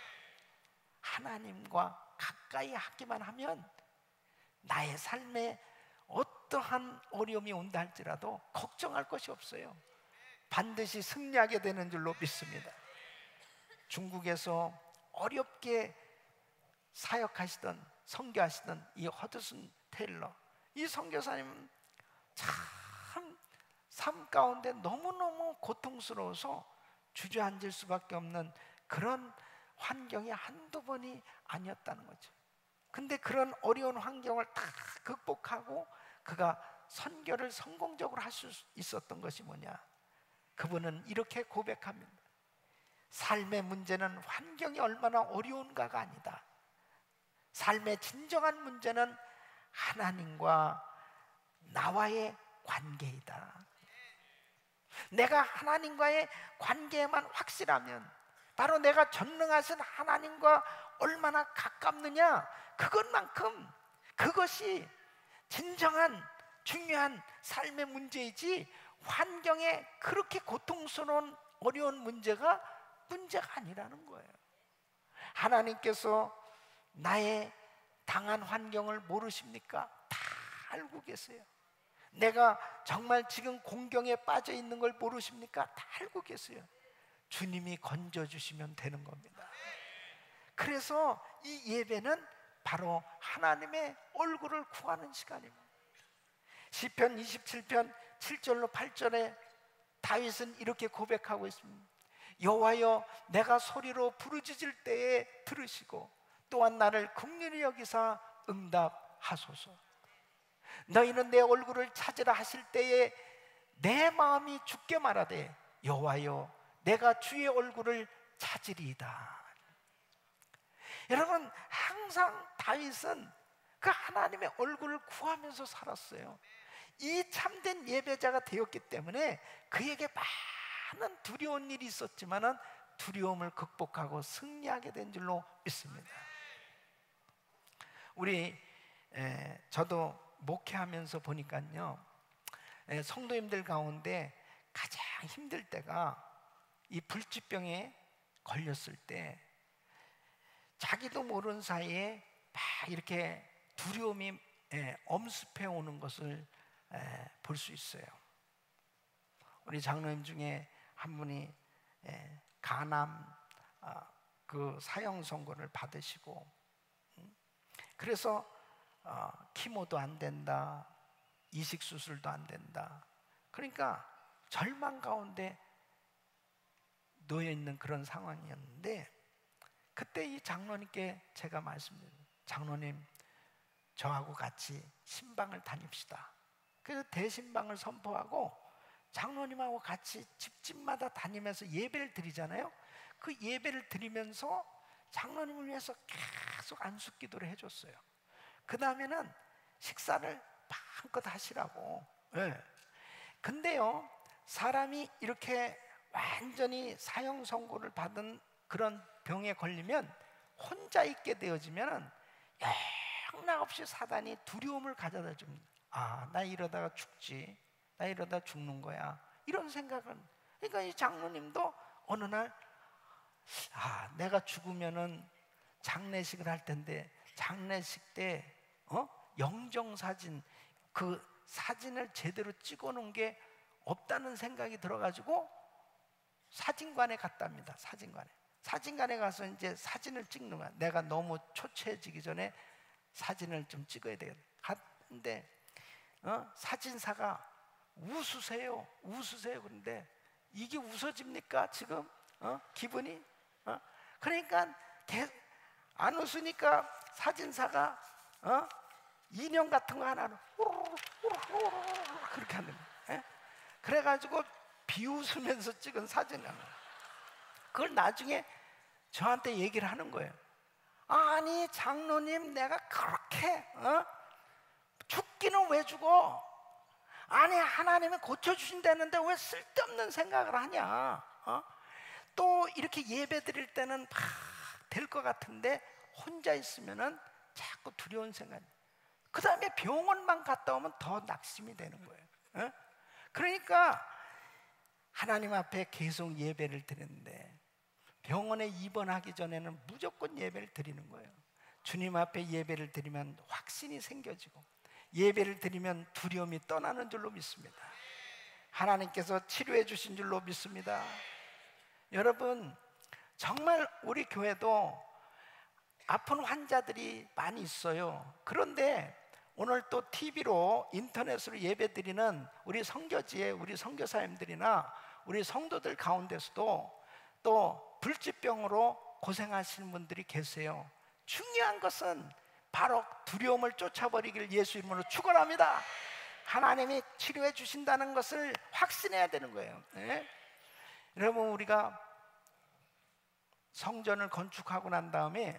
하나님과 가까이 하기만 하면 나의 삶에 어떠한 어려움이 온다 할지라도 걱정할 것이 없어요. 반드시 승리하게 되는 줄로 믿습니다. 중국에서 어렵게 사역하시던 선교하시던 이 허드슨 테일러, 이 선교사님은 참 삶 가운데 너무너무 고통스러워서 주저앉을 수밖에 없는 그런 환경이 한두 번이 아니었다는 거죠. 근데 그런 어려운 환경을 다 극복하고 그가 선교를 성공적으로 할 수 있었던 것이 뭐냐? 그분은 이렇게 고백합니다. 삶의 문제는 환경이 얼마나 어려운가가 아니다. 삶의 진정한 문제는 하나님과 나와의 관계이다. 내가 하나님과의 관계에만 확실하면 바로 내가 전능하신 하나님과 얼마나 가깝느냐, 그것만큼 그것이 진정한 중요한 삶의 문제이지 환경에 그렇게 고통스러운 어려운 문제가 문제가 아니라는 거예요. 하나님께서 나의 당한 환경을 모르십니까? 다 알고 계세요. 내가 정말 지금 공경에 빠져 있는 걸 모르십니까? 다 알고 계세요. 주님이 건져주시면 되는 겁니다. 그래서 이 예배는 바로 하나님의 얼굴을 구하는 시간입니다. 시편 이십칠 편 칠 절로 팔 절에 다윗은 이렇게 고백하고 있습니다. 여호와여, 내가 소리로 부르짖을 때에 들으시고 또한 나를 긍휼히 여기사 응답하소서. 너희는 내 얼굴을 찾으라 하실 때에 내 마음이 죽게 말하되 여호와여, 내가 주의 얼굴을 찾으리이다. 여러분, 항상 다윗은 그 하나님의 얼굴을 구하면서 살았어요. 이 참된 예배자가 되었기 때문에 그에게 많은 두려운 일이 있었지만은 두려움을 극복하고 승리하게 된 줄로 믿습니다. 우리 에, 저도 목회하면서 보니까요, 예, 성도님들 가운데 가장 힘들 때가 이 불치병에 걸렸을 때 자기도 모르는 사이에 막 이렇게 두려움이 예, 엄습해 오는 것을 예, 볼 수 있어요. 우리 장로님 중에 한 분이 예, 간암 아, 그 사형 선고를 받으시고, 음, 그래서 어, 키모도 안 된다, 이식 수술도 안 된다. 그러니까 절망 가운데 놓여 있는 그런 상황이었는데, 그때 이 장로님께 제가 말씀드렸어요. 장로님, 저하고 같이 신방을 다닙시다. 그래서 대신방을 선포하고 장로님하고 같이 집집마다 다니면서 예배를 드리잖아요. 그 예배를 드리면서 장로님을 위해서 계속 안수기도를 해줬어요. 그 다음에는 식사를 마음껏 하시라고. 네. 근데요, 사람이 이렇게 완전히 사형 선고를 받은 그런 병에 걸리면 혼자 있게 되어지면 영락없이 사단이 두려움을 가져다 줍니다. 아, 나 이러다가 죽지, 나 이러다 죽는 거야, 이런 생각은. 그러니까 이 장로님도 어느 날, 아, 내가 죽으면은 장례식을 할 텐데 장례식 때 어? 영정사진, 그 사진을 제대로 찍어놓은 게 없다는 생각이 들어가지고 사진관에 갔답니다. 사진관에 사진관에 가서 이제 사진을 찍는 거야. 내가 너무 초췌해지기 전에 사진을 좀 찍어야 되겠다. 갔는데 어? 사진사가 웃으세요, 웃으세요. 그런데 이게 웃어집니까 지금? 어? 기분이? 어? 그러니까 개, 안 웃으니까 사진사가 어? 인형 같은 거 하나로 그렇게 하는 거예요. 그래가지고 비웃으면서 찍은 사진을 하는 거예요. 그걸 나중에 저한테 얘기를 하는 거예요. 아니 장로님, 내가 그렇게 어? 죽기는 왜 죽어? 아니 하나님이 고쳐주신다는데 왜 쓸데없는 생각을 하냐? 어? 또 이렇게 예배 드릴 때는 막 될 것 같은데 혼자 있으면은 자꾸 두려운 생각이. 그 다음에 병원만 갔다 오면 더 낙심이 되는 거예요. 어? 그러니까 하나님 앞에 계속 예배를 드리는데 병원에 입원하기 전에는 무조건 예배를 드리는 거예요. 주님 앞에 예배를 드리면 확신이 생겨지고 예배를 드리면 두려움이 떠나는 줄로 믿습니다. 하나님께서 치료해 주신 줄로 믿습니다. 여러분, 정말 우리 교회도 아픈 환자들이 많이 있어요. 그런데 오늘 또 티비로 인터넷으로 예배드리는 우리 선교지의 우리 선교사님들이나 우리 성도들 가운데서도 또 불치병으로 고생하시는 분들이 계세요. 중요한 것은 바로 두려움을 쫓아버리길 예수 이름으로 축원합니다. 하나님이 치료해 주신다는 것을 확신해야 되는 거예요. 네? 여러분, 우리가 성전을 건축하고 난 다음에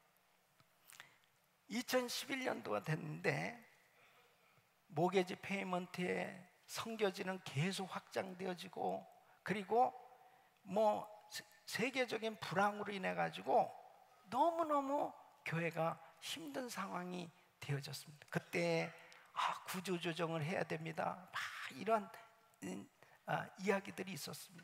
이천십일 년도가 됐는데 모게지 페이먼트의 선교지는 계속 확장되어지고, 그리고 뭐 세계적인 불황으로 인해 가지고 너무너무 교회가 힘든 상황이 되어졌습니다. 그때 아, 구조조정을 해야 됩니다, 막 이런 아, 이야기들이 있었습니다.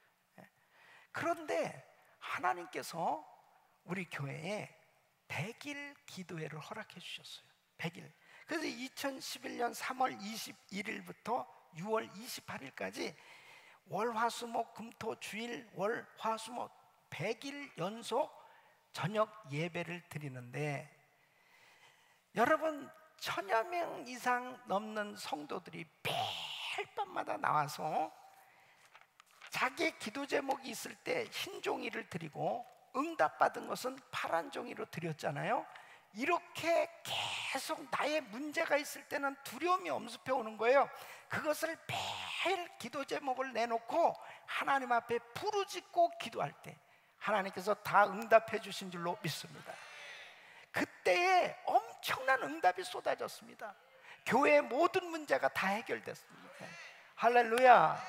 그런데 하나님께서 우리 교회에 백 일 기도회를 허락해 주셨어요. 백 일. 그래서 이천십일 년 삼월 이십일일부터 유월 이십팔일까지 월화수목금토 주일 월화수목 백 일 연속 저녁 예배를 드리는데, 여러분, 천여 명 이상 넘는 성도들이 매일 밤마다 나와서 자기의 기도 제목이 있을 때 흰 종이를 드리고 응답받은 것은 파란 종이로 드렸잖아요. 이렇게 계속 나의 문제가 있을 때는 두려움이 엄습해 오는 거예요. 그것을 매일 기도 제목을 내놓고 하나님 앞에 부르짖고 기도할 때 하나님께서 다 응답해 주신 줄로 믿습니다. 그때에 엄청난 응답이 쏟아졌습니다. 교회의 모든 문제가 다 해결됐습니다. 할렐루야.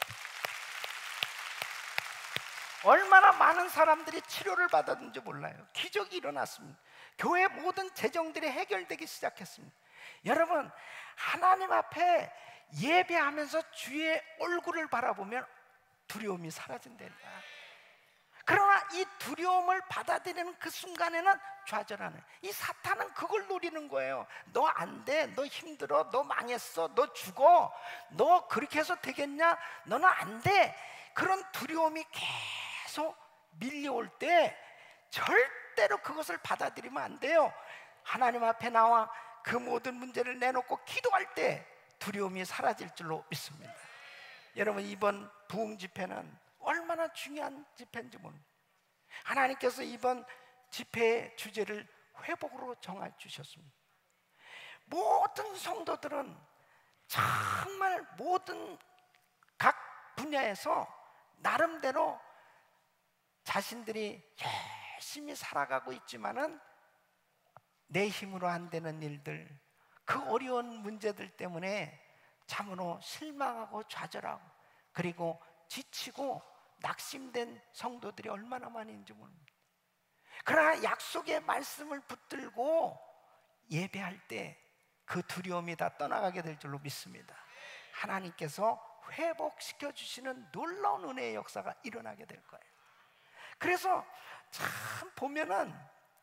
얼마나 많은 사람들이 치료를 받았는지 몰라요. 기적이 일어났습니다. 교회 모든 재정들이 해결되기 시작했습니다. 여러분, 하나님 앞에 예배하면서 주의 얼굴을 바라보면 두려움이 사라진답니다. 그러나 이 두려움을 받아들이는 그 순간에는 좌절하는, 이 사탄은 그걸 노리는 거예요. 너 안 돼, 너 힘들어, 너 망했어, 너 죽어, 너 그렇게 해서 되겠냐, 너는 안 돼. 그런 두려움이 계속 밀려올 때 절대로 그것을 받아들이면 안 돼요. 하나님 앞에 나와 그 모든 문제를 내놓고 기도할 때 두려움이 사라질 줄로 믿습니다. 여러분, 이번 부흥 집회는 얼마나 중요한 집회인지 모릅니다. 하나님께서 이번 집회의 주제를 회복으로 정해 주셨습니다. 모든 성도들은 정말 모든 각 분야에서 나름대로 자신들이 열심히 살아가고 있지만은 내 힘으로 안 되는 일들, 그 어려운 문제들 때문에 참으로 실망하고 좌절하고 그리고 지치고 낙심된 성도들이 얼마나 많이 있는지 모릅니다. 그러나 약속의 말씀을 붙들고 예배할 때 그 두려움이 다 떠나가게 될 줄로 믿습니다. 하나님께서 회복시켜 주시는 놀라운 은혜의 역사가 일어나게 될 거예요. 그래서 참 보면은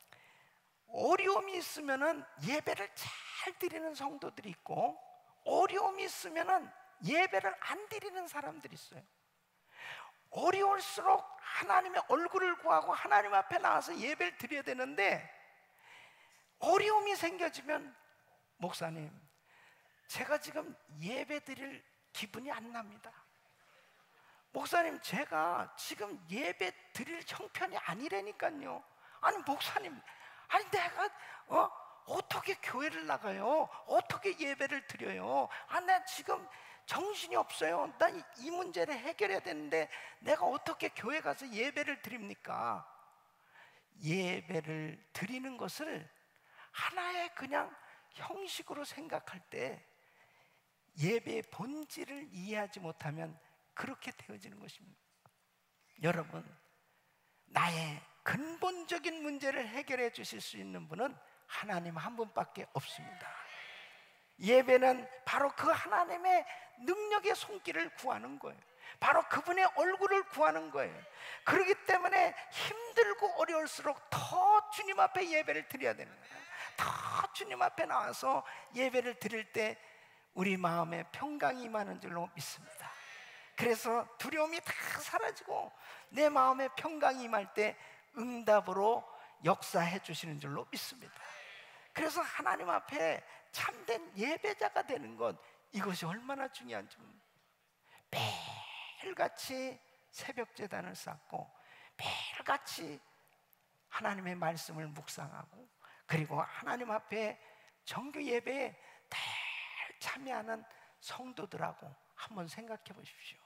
어려움이 있으면은 예배를 잘 드리는 성도들이 있고, 어려움이 있으면은 예배를 안 드리는 사람들이 있어요. 어려울수록 하나님의 얼굴을 구하고 하나님 앞에 나와서 예배를 드려야 되는데, 어려움이 생겨지면 목사님, 제가 지금 예배 드릴 기분이 안 납니다. 목사님, 제가 지금 예배 드릴 형편이 아니라니까요. 아니 목사님, 아니 내가 어? 어떻게 교회를 나가요? 어떻게 예배를 드려요? 아, 나 지금 정신이 없어요. 나 이 문제를 해결해야 되는데 내가 어떻게 교회 가서 예배를 드립니까? 예배를 드리는 것을 하나의 그냥 형식으로 생각할 때 예배의 본질을 이해하지 못하면 그렇게 되어지는 것입니다. 여러분, 나의 근본적인 문제를 해결해 주실 수 있는 분은 하나님 한 분밖에 없습니다. 예배는 바로 그 하나님의 능력의 손길을 구하는 거예요. 바로 그분의 얼굴을 구하는 거예요. 그렇기 때문에 힘들고 어려울수록 더 주님 앞에 예배를 드려야 되는 거예요. 더 주님 앞에 나와서 예배를 드릴 때 우리 마음에 평강이 임하는 줄로 믿습니다. 그래서 두려움이 다 사라지고 내 마음에 평강이 임할 때 응답으로 역사해 주시는 줄로 믿습니다. 그래서 하나님 앞에 참된 예배자가 되는 것, 이것이 얼마나 중요한지. 매일같이 새벽 제단을 쌓고 매일같이 하나님의 말씀을 묵상하고 그리고 하나님 앞에 정규 예배에 늘 참여하는 성도들하고 한번 생각해 보십시오.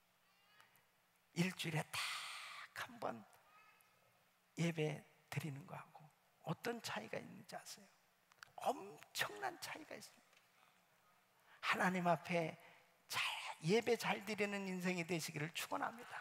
일주일에 딱 한 번 예배 드리는 거하고 어떤 차이가 있는지 아세요? 엄청난 차이가 있습니다. 하나님 앞에 잘 예배 잘 드리는 인생이 되시기를 축원합니다.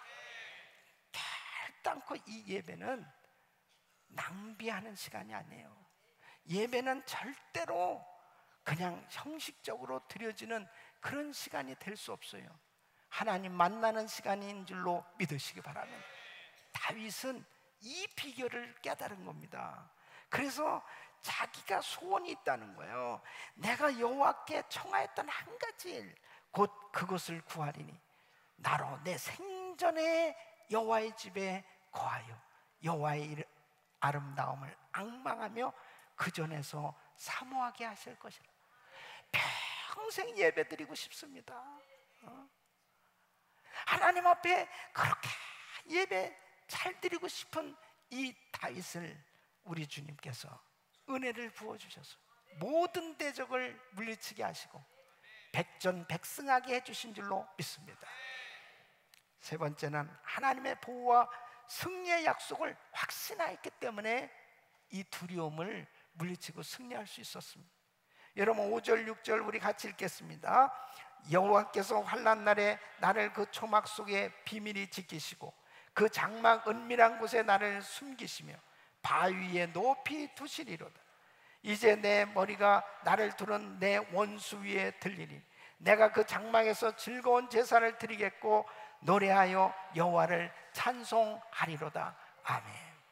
결단코 이 예배는 낭비하는 시간이 아니에요. 예배는 절대로 그냥 형식적으로 드려지는 그런 시간이 될 수 없어요. 하나님 만나는 시간인 줄로 믿으시기 바랍니다. 다윗은 이 비결을 깨달은 겁니다. 그래서 자기가 소원이 있다는 거예요. 내가 여호와께 청하였던 한 가지 일, 곧 그것을 구하리니 나로 내 생전에 여호와의 집에 거하여 여호와의 아름다움을 앙망하며 그 전에서 사모하게 하실 것이라. 평생 예배드리고 싶습니다. 어? 하나님 앞에 그렇게 예배 잘 드리고 싶은 이 다윗을 우리 주님께서 은혜를 부어주셔서 모든 대적을 물리치게 하시고 백전백승하게 해주신 줄로 믿습니다. 세 번째는 하나님의 보호와 승리의 약속을 확신하였기 때문에 이 두려움을 물리치고 승리할 수 있었습니다. 여러분, 오 절 육 절 우리 같이 읽겠습니다. 여호와께서 환난 날에 나를 그 초막 속에 비밀히 지키시고 그 장막 은밀한 곳에 나를 숨기시며 바위 위에 높이 두시리로다. 이제 내 머리가 나를 두른 내 원수 위에 들리니 내가 그 장막에서 즐거운 제사를 드리겠고 노래하여 여호와를 찬송하리로다. 아멘.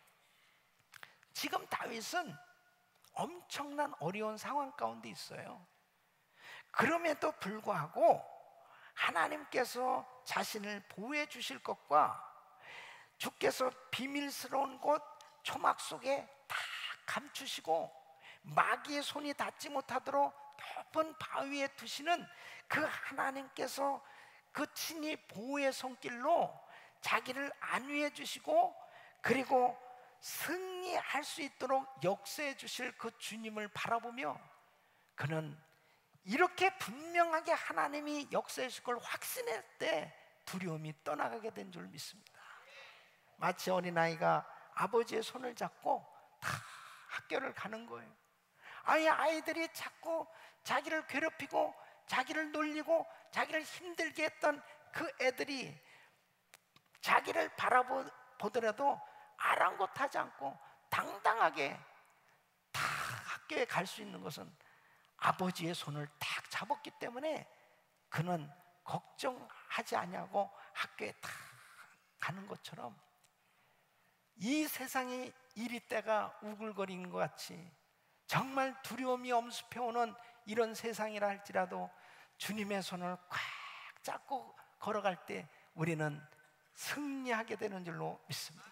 지금 다윗은 엄청난 어려운 상황 가운데 있어요. 그럼에도 불구하고 하나님께서 자신을 보호해 주실 것과 주께서 비밀스러운 곳 초막 속에 다 감추시고 마귀의 손이 닿지 못하도록 높은 바위에 두시는 그 하나님께서 그 친히 보호의 손길로 자기를 안위해 주시고 그리고 승리할 수 있도록 역사해 주실 그 주님을 바라보며 그는 이렇게 분명하게 하나님이 역사해 주실 걸 확신할 때 두려움이 떠나가게 된 줄 믿습니다. 마치 어린아이가 아버지의 손을 잡고 다 학교를 가는 거예요. 아예 아이들이 자꾸 자기를 괴롭히고 자기를 놀리고 자기를 힘들게 했던 그 애들이 자기를 바라보더라도 아랑곳하지 않고 당당하게 다 학교에 갈 수 있는 것은 아버지의 손을 딱 잡았기 때문에 그는 걱정하지 아니하고 학교에 다 가는 것처럼 이 세상이 이리 때가 우글거리는 것 같이 정말 두려움이 엄습해오는 이런 세상이라 할지라도 주님의 손을 꽉 잡고 걸어갈 때 우리는 승리하게 되는 줄로 믿습니다.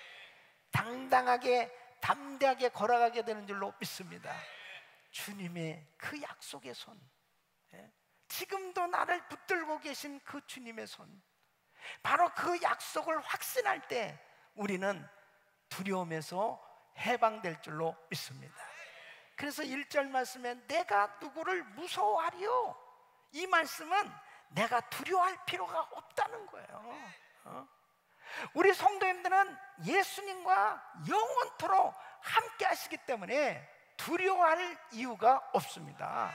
당당하게 담대하게 걸어가게 되는 줄로 믿습니다. 주님의 그 약속의 손, 지금도 나를 붙들고 계신 그 주님의 손, 바로 그 약속을 확신할 때 우리는 두려움에서 해방될 줄로 믿습니다. 그래서 일 절 말씀에 내가 누구를 무서워하리요, 이 말씀은 내가 두려워할 필요가 없다는 거예요. 어? 우리 성도님들은 예수님과 영원토록 함께 하시기 때문에 두려워할 이유가 없습니다.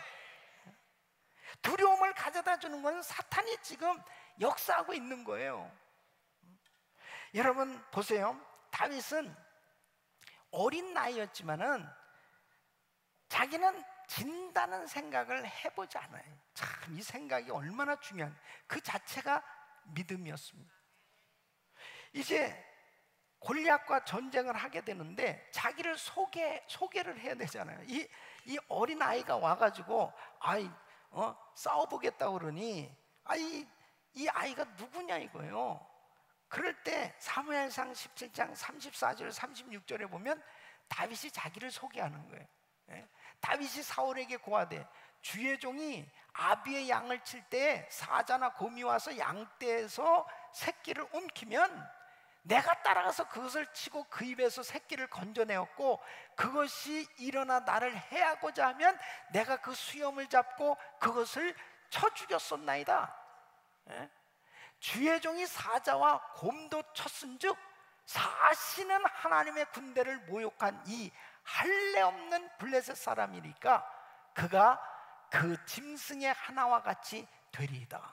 두려움을 가져다 주는 것은 사탄이 지금 역사하고 있는 거예요. 여러분 보세요. 다윗은 어린 나이였지만은 자기는 진다는 생각을 해보지 않아요. 참 이 생각이 얼마나 중요한, 그 자체가 믿음이었습니다. 이제 골리앗과 전쟁을 하게 되는데 자기를 소개, 소개를 해야 되잖아요. 이, 이 어린 아이가 와가지고 아이 어, 싸워보겠다고 그러니 아이 이 아이가 누구냐 이거예요. 그럴 때 사무엘상 십칠 장 삼십사 절 삼십육 절에 보면 다윗이 자기를 소개하는 거예요. 예? 다윗이 사울에게 고하되 주의 종이 아비의 양을 칠 때 사자나 곰이 와서 양떼에서 새끼를 움키면 내가 따라가서 그것을 치고 그 입에서 새끼를 건져내었고 그것이 일어나 나를 해하고자 하면 내가 그 수염을 잡고 그것을 쳐 죽였었나이다. 예? 주의 종이 사자와 곰도 쳤은즉 사시는 하나님의 군대를 모욕한 이 할례 없는 블레셋 사람이니까 그가 그 짐승의 하나와 같이 되리이다.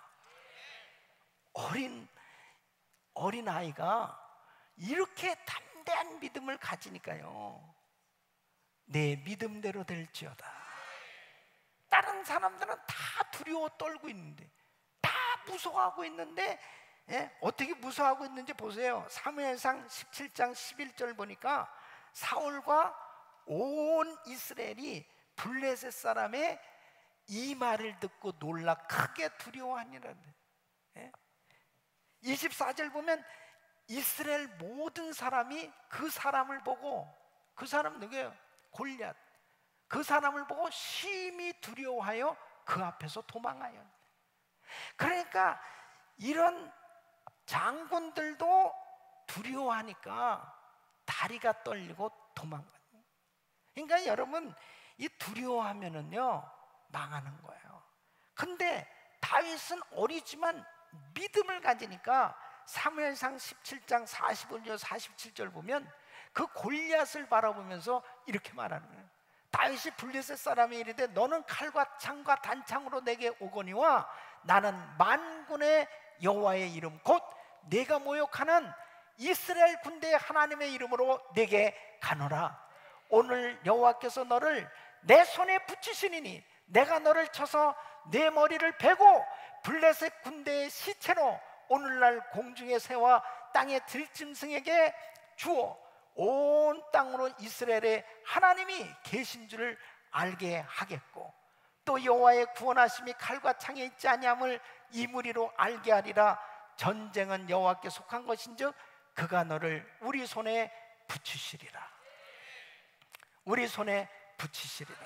어린 어린 아이가 이렇게 담대한 믿음을 가지니까요, 내 믿음대로 될지어다. 다른 사람들은 다 두려워 떨고 있는데, 다 무서워하고 있는데, 예? 어떻게 무서워하고 있는지 보세요. 사무엘상 십칠 장 십일 절 보니까 사울과 온 이스라엘이 블레셋 사람의 이 말을 듣고 놀라 크게 두려워하니라는데, 예? 이십사 절 보면 이스라엘 모든 사람이 그 사람을 보고, 그 사람 누구예요? 골리앗. 그 사람을 보고 심히 두려워하여 그 앞에서 도망하여. 그러니까 이런 장군들도 두려워하니까 다리가 떨리고 도망가요. 그러니까 여러분, 이 두려워하면은요 망하는 거예요. 근데 다윗은 어리지만 믿음을 가지니까 사무엘상 십칠 장 사십오 절 사십칠 절 보면 그 골리앗을 바라보면서 이렇게 말하는 거예요. 다윗이 블레셋 사람이 이르되 너는 칼과 창과 단창으로 내게 오거니와 나는 만군의 여호와의 이름 곧 내가 모욕하는 이스라엘 군대의 하나님의 이름으로 내게 가노라. 오늘 여호와께서 너를 내 손에 붙이시니니 내가 너를 쳐서 내 머리를 베고 블레셋 군대의 시체로 오늘날 공중의 새와 땅의 들짐승에게 주어 온 땅으로 이스라엘의 하나님이 계신 줄을 알게 하겠고 또 여호와의 구원하심이 칼과 창에 있지 아니함을 이 무리로 알게 하리라. 전쟁은 여호와께 속한 것인즉 그가 너를 우리 손에 붙이시리라. 우리 손에 붙이시리라.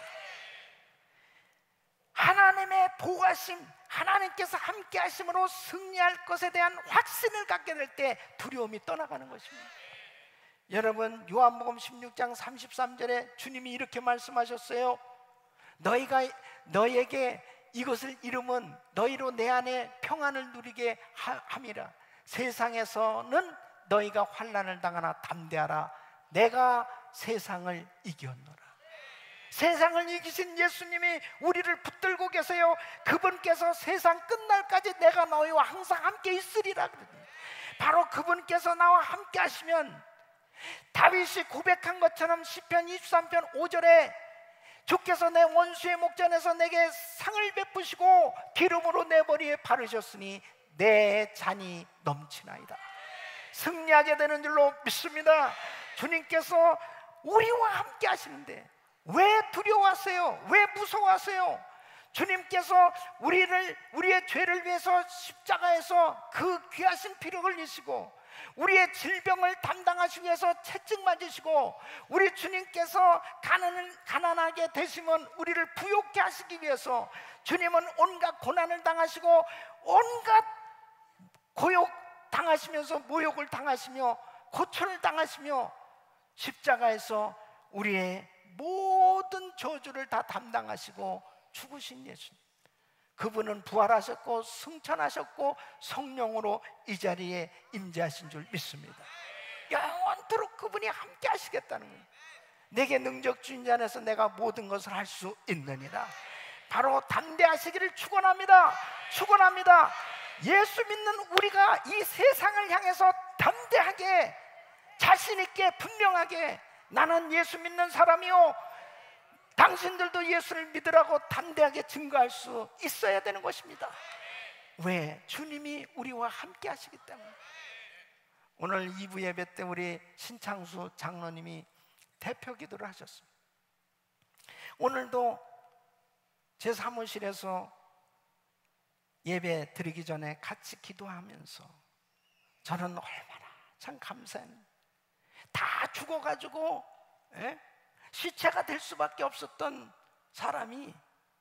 하나님의 보호하심, 하나님께서 함께 하심으로 승리할 것에 대한 확신을 갖게 될 때 두려움이 떠나가는 것입니다. 여러분, 요한복음 십육 장 삼십삼 절에 주님이 이렇게 말씀하셨어요. 너희가 너희에게 이것을 이름은 너희로 내 안에 평안을 누리게 함이라. 세상에서는 너희가 환난을 당하나 담대하라. 내가 세상을 이겼노라. 세상을 이기신 예수님이 우리를 붙들고 계세요. 그분께서 세상 끝날까지 내가 너희와 항상 함께 있으리라. 바로 그분께서 나와 함께 하시면 다윗이 고백한 것처럼 시편 이십삼 편 오 절에 주께서 내 원수의 목전에서 내게 상을 베푸시고 기름으로 내 머리에 바르셨으니 내 잔이 넘치나이다. 승리하게 되는 줄로 믿습니다. 주님께서 우리와 함께 하시는데 왜 두려워하세요? 왜 무서워하세요? 주님께서 우리를 우리의 죄를 위해서 십자가에서 그 귀하신 피를 흘리시고 우리의 질병을 담당하시기 위해서 채찍 맞으시고 우리 주님께서 가난을, 가난하게 되시면 우리를 부욕케 하시기 위해서 주님은 온갖 고난을 당하시고 온갖 고욕 당하시면서 모욕을 당하시며 고초를 당하시며 십자가에서 우리의 모든 저주를 다 담당하시고 죽으신 예수님, 그분은 부활하셨고 승천하셨고 성령으로 이 자리에 임재하신 줄 믿습니다. 영원토록 그분이 함께 하시겠다는 거예요. 내게 능력 주인 자 안에서 내가 모든 것을 할 수 있느니라. 바로 담대하시기를 축원합니다. 축원합니다. 예수 믿는 우리가 이 세상을 향해서 담대하게 자신 있게 분명하게 나는 예수 믿는 사람이요, 당신들도 예수를 믿으라고 담대하게 증거할 수 있어야 되는 것입니다. 왜? 주님이 우리와 함께 하시기 때문에. 오늘 이 부 예배 때 우리 신창수 장로님이 대표 기도를 하셨습니다. 오늘도 제 사무실에서 예배 드리기 전에 같이 기도하면서 저는 얼마나 참 감사했는데, 다 죽어가지고 에? 시체가 될 수밖에 없었던 사람이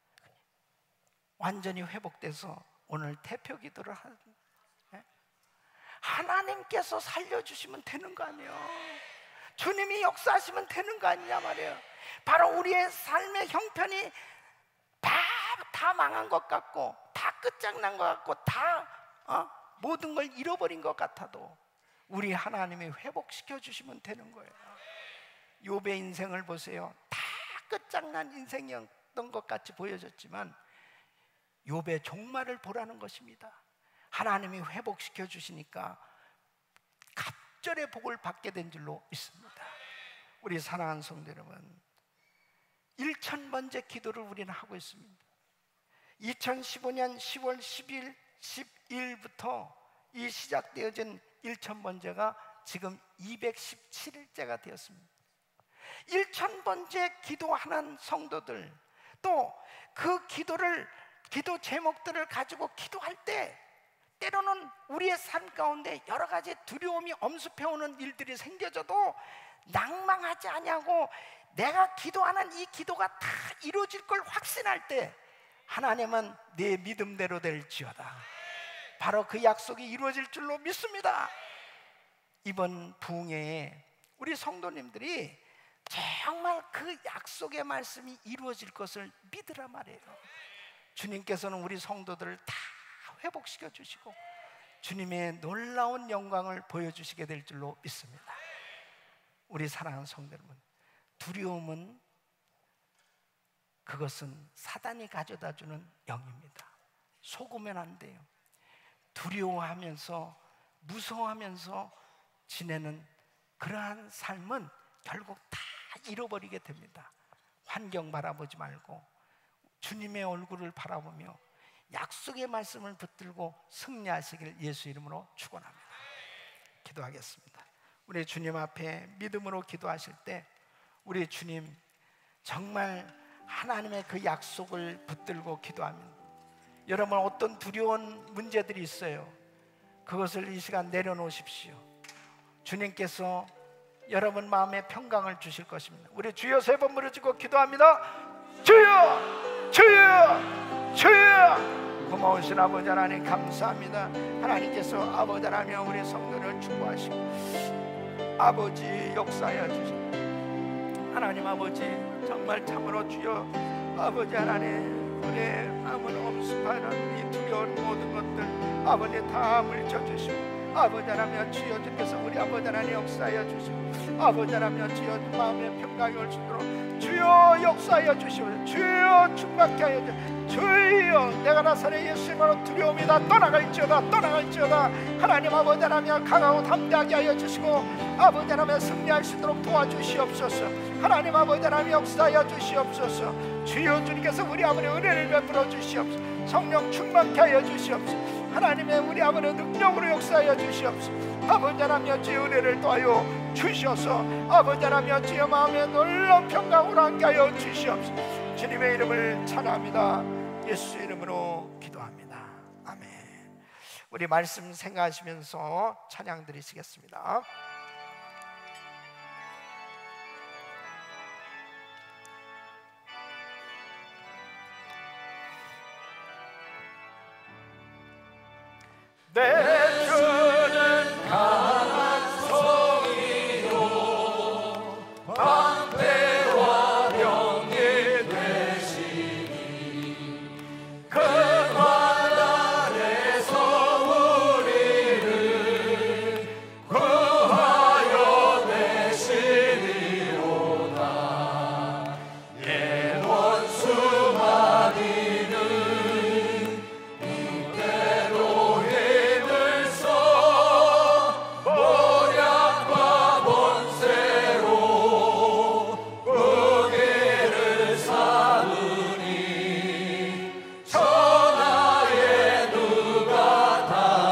완전히 회복돼서 오늘 대표 기도를 하는, 에? 하나님께서 살려주시면 되는 거 아니에요. 주님이 역사하시면 되는 거 아니냐 말이에요. 바로 우리의 삶의 형편이 다, 다 망한 것 같고 다 끝장난 것 같고 다 어? 모든 걸 잃어버린 것 같아도 우리 하나님이 회복시켜 주시면 되는 거예요. 욥의 인생을 보세요. 다 끝장난 인생이었던 것 같이 보여졌지만 욥의 종말을 보라는 것입니다. 하나님이 회복시켜 주시니까 갑절의 복을 받게 된 줄로 믿습니다. 우리 사랑하는 성도 여러분, 일천 번째 기도를 우리는 하고 있습니다. 이천십오 년 시월 십일, 십일부터 이 시작되어진 일천 번째가 지금 이백십칠 일째가 되었습니다. 일천 번째 기도하는 성도들, 또 그 기도를, 기도 제목들을 가지고 기도할 때 때로는 우리의 삶 가운데 여러 가지 두려움이 엄습해오는 일들이 생겨져도 낭망하지 아니하고 내가 기도하는 이 기도가 다 이루어질 걸 확신할 때 하나님은 내 믿음대로 될지어다, 바로 그 약속이 이루어질 줄로 믿습니다. 이번 부흥회에 우리 성도님들이 정말 그 약속의 말씀이 이루어질 것을 믿으라 말이에요. 주님께서는 우리 성도들을 다 회복시켜 주시고 주님의 놀라운 영광을 보여주시게 될 줄로 믿습니다. 우리 사랑하는 성도 여러분, 두려움은 그것은 사단이 가져다 주는 영입니다. 속으면 안 돼요. 두려워하면서 무서워하면서 지내는 그러한 삶은 결국 다 잃어버리게 됩니다. 환경 바라보지 말고 주님의 얼굴을 바라보며 약속의 말씀을 붙들고 승리하시길 예수 이름으로 축원합니다. 기도하겠습니다. 우리 주님 앞에 믿음으로 기도하실 때 우리 주님 정말 하나님의 그 약속을 붙들고 기도합니다. 여러분 어떤 두려운 문제들이 있어요. 그것을 이 시간 내려놓으십시오. 주님께서 여러분 마음에 평강을 주실 것입니다. 우리 주여 세 번 부르짖고 기도합니다. 주여 주여 주여. 고마우신 아버지 하나님 감사합니다. 하나님께서 아버지 하나님 우리 성도를 축복하시고 아버지 역사하여 주시고 하나님 아버지 정말 참으로 주여 아버지 하나님 우리의 마음을 엄습하는 이 두려운 모든 것들 아버지 다 물려주시고 아버지 하나님 주여 주께서 우리 아버지 하나님 역사하여 주시고 아버지 하나님 주여 마음의 평강이 올 수 있도록 주여 역사하여 주시고 주여 충만케 하여 주시고 주여 내가 나사렛 예수님으로 두려움이 다 떠나갈지어다 떠나갈지어다. 하나님 아버지 하나님 강하고 담대하게 하여 주시고 아버지 하나님 승리할 수 있도록 도와주시옵소서. 하나님 아버지 하나님 역사하여 주시옵소서. 주여 주님께서 우리 아버지 은혜를 베풀어 주시옵소서. 성령 충만케 하여 주시옵소서. 하나님의 우리 아버지 능력으로 역사하여 주시옵소서. 아버지 하나님 주의 은혜를 더하여 주셔서 아버지 하나님 주의 마음에 놀라운 평강으로 함께 하여 주시옵소서. 주님의 이름을 찬양합니다. 예수 이름으로 기도합니다. 아멘. 우리 말씀 생각하시면서 찬양 드리시겠습니다. 내 주는 강한 성이요 방패와 병이 되시니 그 관 아래서 우리를 구하여 내시리로다. 예 원수 마귀는 이대로 힘을 써 모략과 번세로 무기를 삼으니 천하에 누가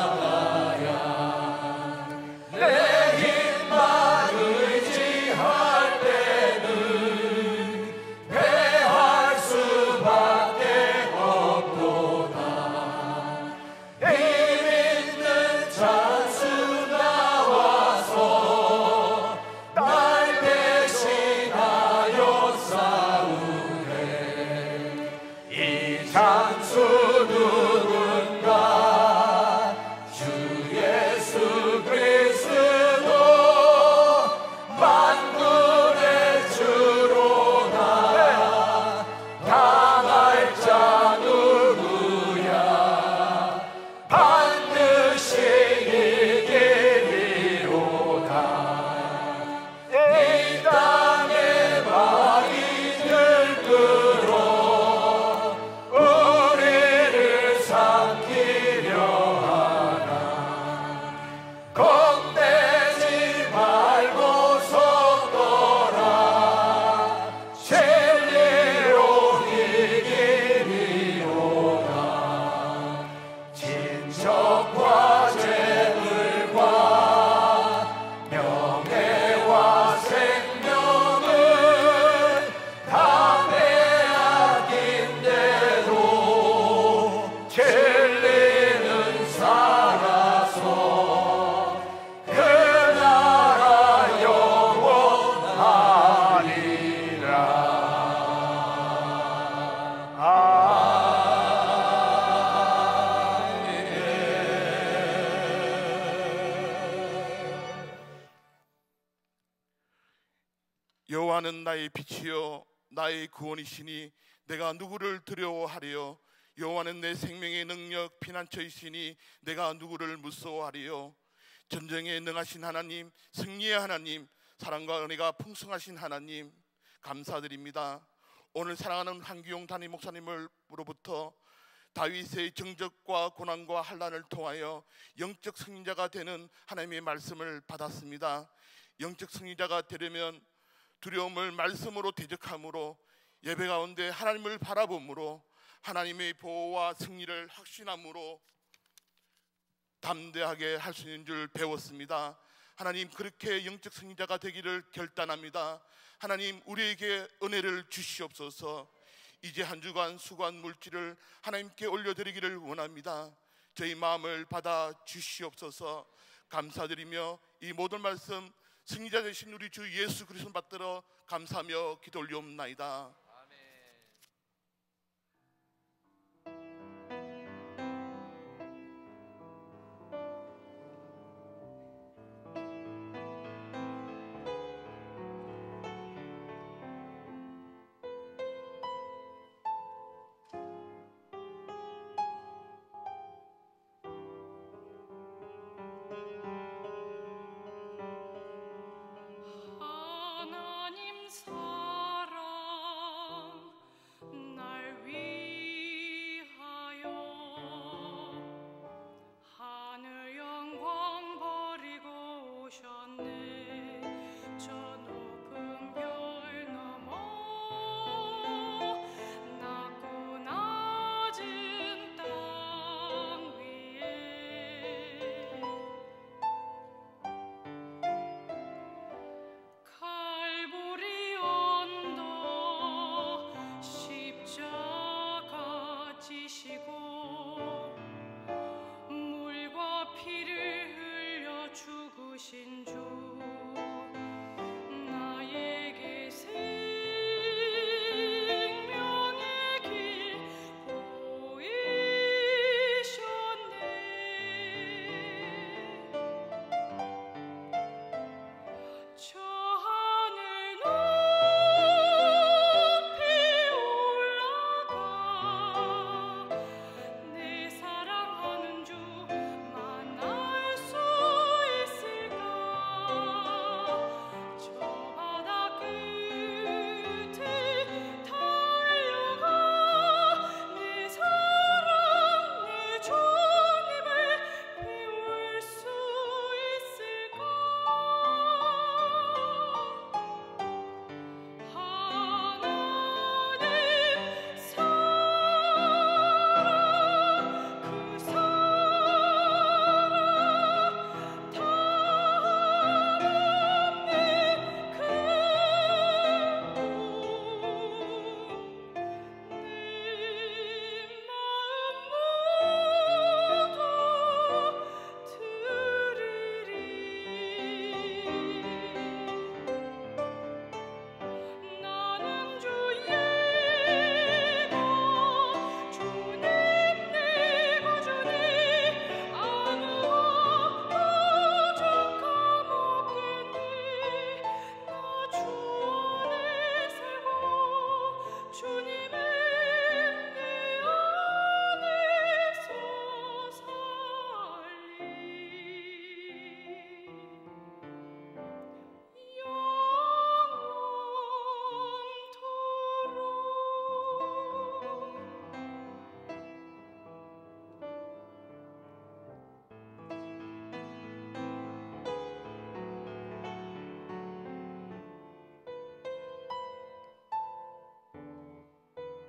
당하야. 내 힘만 의지할 때는 패할 수밖에 없도다. 힘 있는 찬수 나와서 날 대신하여 싸우네. 이 찬수 누군가 주 예수 그리스도 만군의 주로다. 당할 자 누구야 반드시 이기리로다. 이 땅의 마귀들 끌어 우리를 삼키려 하나. 겁내지 말고 서거라. 진리로 이기리로다. 친척과 재물과 명예와 생명은 다 빼앗긴대도 진리는 살아서 그 나라 영원하리라. 여호와는 나의 빛이요 나의 구원이시니 내가 누구를 두려워하리요. 여호와는 내 생명의 능력 피난처이시니 내가 누구를 무서워하리요. 전쟁에 능하신 하나님, 승리의 하나님, 사랑과 은혜가 풍성하신 하나님 감사드립니다. 오늘 사랑하는 한규용 담임 목사님으로부터 다윗의 정적과 고난과 환난을 통하여 영적 승리자가 되는 하나님의 말씀을 받았습니다. 영적 승리자가 되려면 두려움을 말씀으로 대적함으로 예배 가운데 하나님을 바라봄으로 하나님의 보호와 승리를 확신함으로 담대하게 할 수 있는 줄 배웠습니다. 하나님, 그렇게 영적 승리자가 되기를 결단합니다. 하나님, 우리에게 은혜를 주시옵소서. 이제 한 주간 수고한 물질을 하나님께 올려드리기를 원합니다. 저희 마음을 받아 주시옵소서. 감사드리며 이 모든 말씀 승리자 되신 우리 주 예수 그리스도 받들어 감사하며 기도 올리옵나이다. 하나님 사랑 날 위하여 하늘 영광 버리고 오셨네. 저 높은 별 넘어 낮고 낮은 땅 위에 칼보리 언덕 십자가 지시고 물과 피를 흘려 죽으신 주 나에게 생명의 길 보이셨네. 저 하늘 높이 올라가 내 사랑하는 주 만날 수 있을까. 저 바다 끝에 달려가 내 사랑 내 주님을 배울 수 있을까. 하나님 사랑 그 사랑 담았네. 그 내 마음 모두 들으리. 나는 주의 것 주님 내 구주니 아무것도 적함 없겠니. 나 주 안에 살고 주님의 내 안에서 살리. 영원토록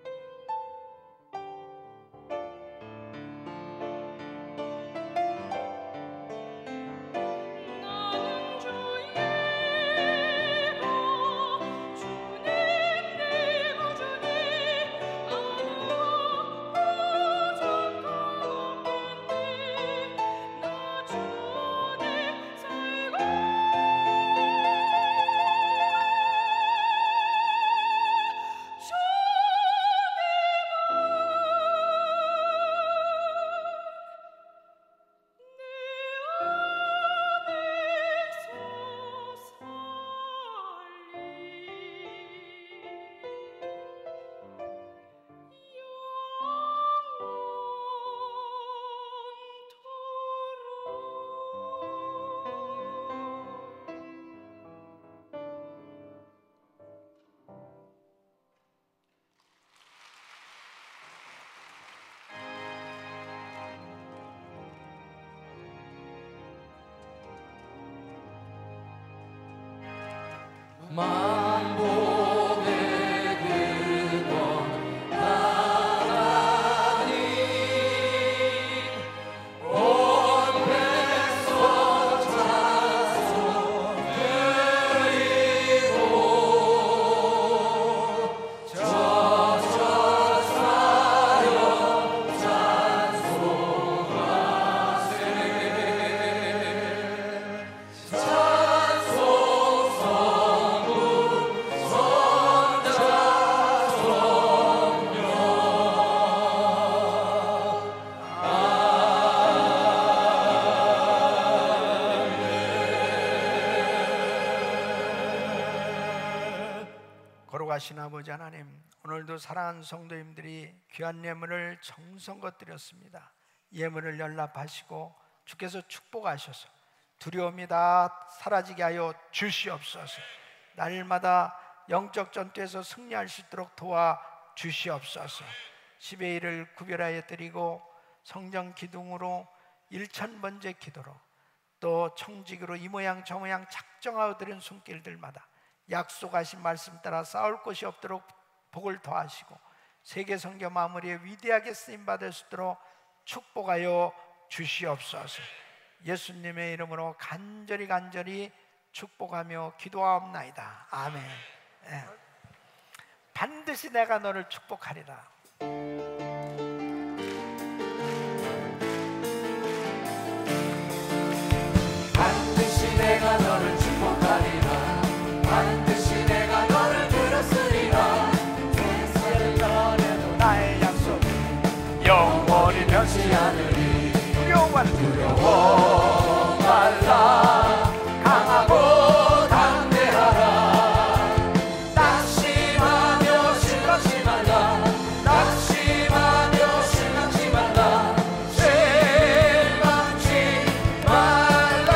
거룩하신 아버지 하나님, 오늘도 사랑하는 성도님들이 귀한 예물을 정성껏 드렸습니다. 예물을 연락하시고 주께서 축복하셔서 두려움이 다 사라지게 하여 주시옵소서. 날마다 영적 전투에서 승리할 수 있도록 도와 주시옵소서. 십의 일을 구별하여 드리고 성령 기둥으로 일천번째 기도로 또 청직으로 이 모양 저 모양 작정하여 드린 손길들마다 약속하신 말씀 따라 싸울 곳이 없도록 복을 더하시고 세계 선교 마무리에 위대하게 쓰임받을 수 있도록 축복하여 주시옵소서. 예수님의 이름으로 간절히 간절히 축복하며 기도하옵나이다. 아멘. 예. 반드시 내가 너를 축복하리라. 반드시 내가 너를 축복하리라. 반드시 내가 너를 들었으리라. 세상을 떠내도 나의 약속 영원히 변치 않으리. 두려워 말라. 두려워 말라. 강하고 담대하라. 낙심하며 실망치 말라. 낙심하며 실망치 말라. 실망치 말라.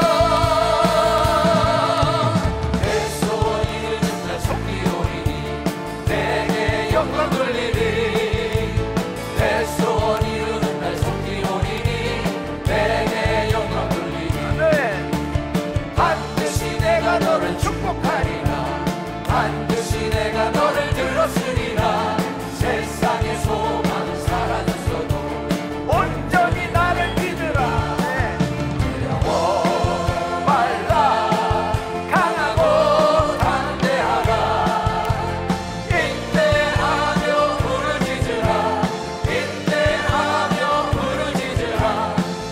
내 소원 이루는 날 속히 오리니 내게 영광 돌리리. 내 소원 이루는 날 속히 오리니 내게 영광 돌리니. 네. 반드시 내가 너를 축복하리라. 반드시 내가 너를 들었으리라. 세상의 소망은 사라졌어도 온전히 나를 믿으라. 네. 두려워 말라. 강하고 담대하라. 인내하며 부르짖으라. 인내하며 부르짖으라.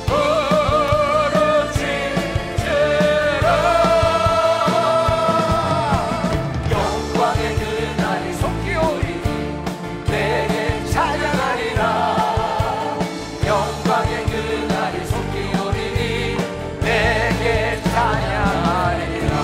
부르짖으라. 영광의 그날이 속히 오리니 내게 찬양하리라. 영광의 그날이 속히 오리니 내게 찬양하리라.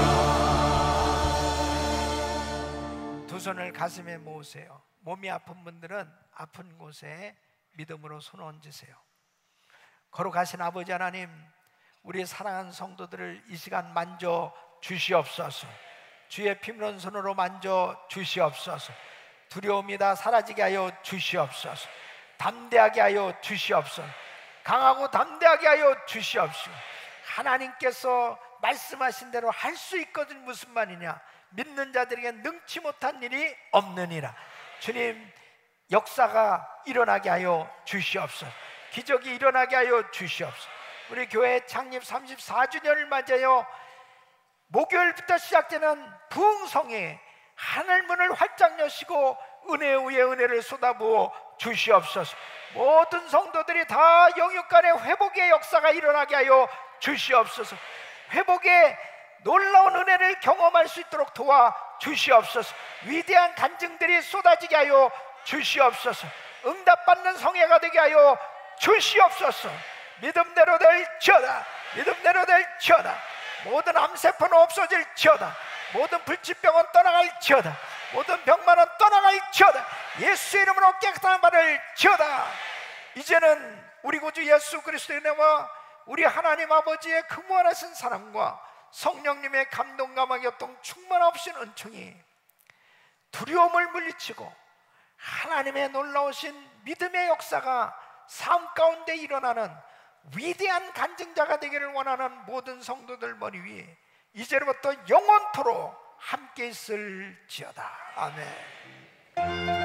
두 손을 가슴에 모으세요. 몸이 아픈 분들은 아픈 곳에 믿음으로 손 얹으세요. 거룩하신 아버지 하나님, 우리 사랑하는 성도들을 이 시간 만져 주시옵소서. 주의 피묻은 손으로 만져 주시옵소서. 두려움이 다 사라지게 하여 주시옵소서. 담대하게 하여 주시옵소서. 강하고 담대하게 하여 주시옵소서. 하나님께서 말씀하신 대로 할 수 있거든. 무슨 말이냐? 믿는 자들에게 능치 못한 일이 없느니라. 주님, 역사가 일어나게 하여 주시옵소서. 기적이 일어나게 하여 주시옵소서. 우리 교회 창립 삼십사 주년을 맞아요. 목요일부터 시작되는 부흥성에 하늘 문을 활짝 여시고 은혜 위에 은혜를 쏟아부어 주시옵소서. 모든 성도들이 다 영육 간의 회복의 역사가 일어나게 하여 주시옵소서. 회복의 놀라운 은혜를 경험할 수 있도록 도와 주시옵소서. 위대한 간증들이 쏟아지게 하여 주시옵소서. 응답받는 성회가 되게 하여 주시옵소서. 믿음대로 될지어다. 믿음대로 될지어다. 모든 암세포는 없어질지어다. 모든 불치병은 떠나갈지어다. 모든 병만은 떠나갈지어다. 예수 이름으로 깨끗한 바를 지어다. 이제는 우리 구주 예수 그리스도의 은혜와 우리 하나님 아버지의 그 무한하신 사랑과 성령님의 감동과 교통 충만하신 은총이 두려움을 물리치고 하나님의 놀라우신 믿음의 역사가 삶 가운데 일어나는 위대한 간증자가 되기를 원하는 모든 성도들 머리 위에 이제부터 영원토록 함께 있을지어다. 아멘.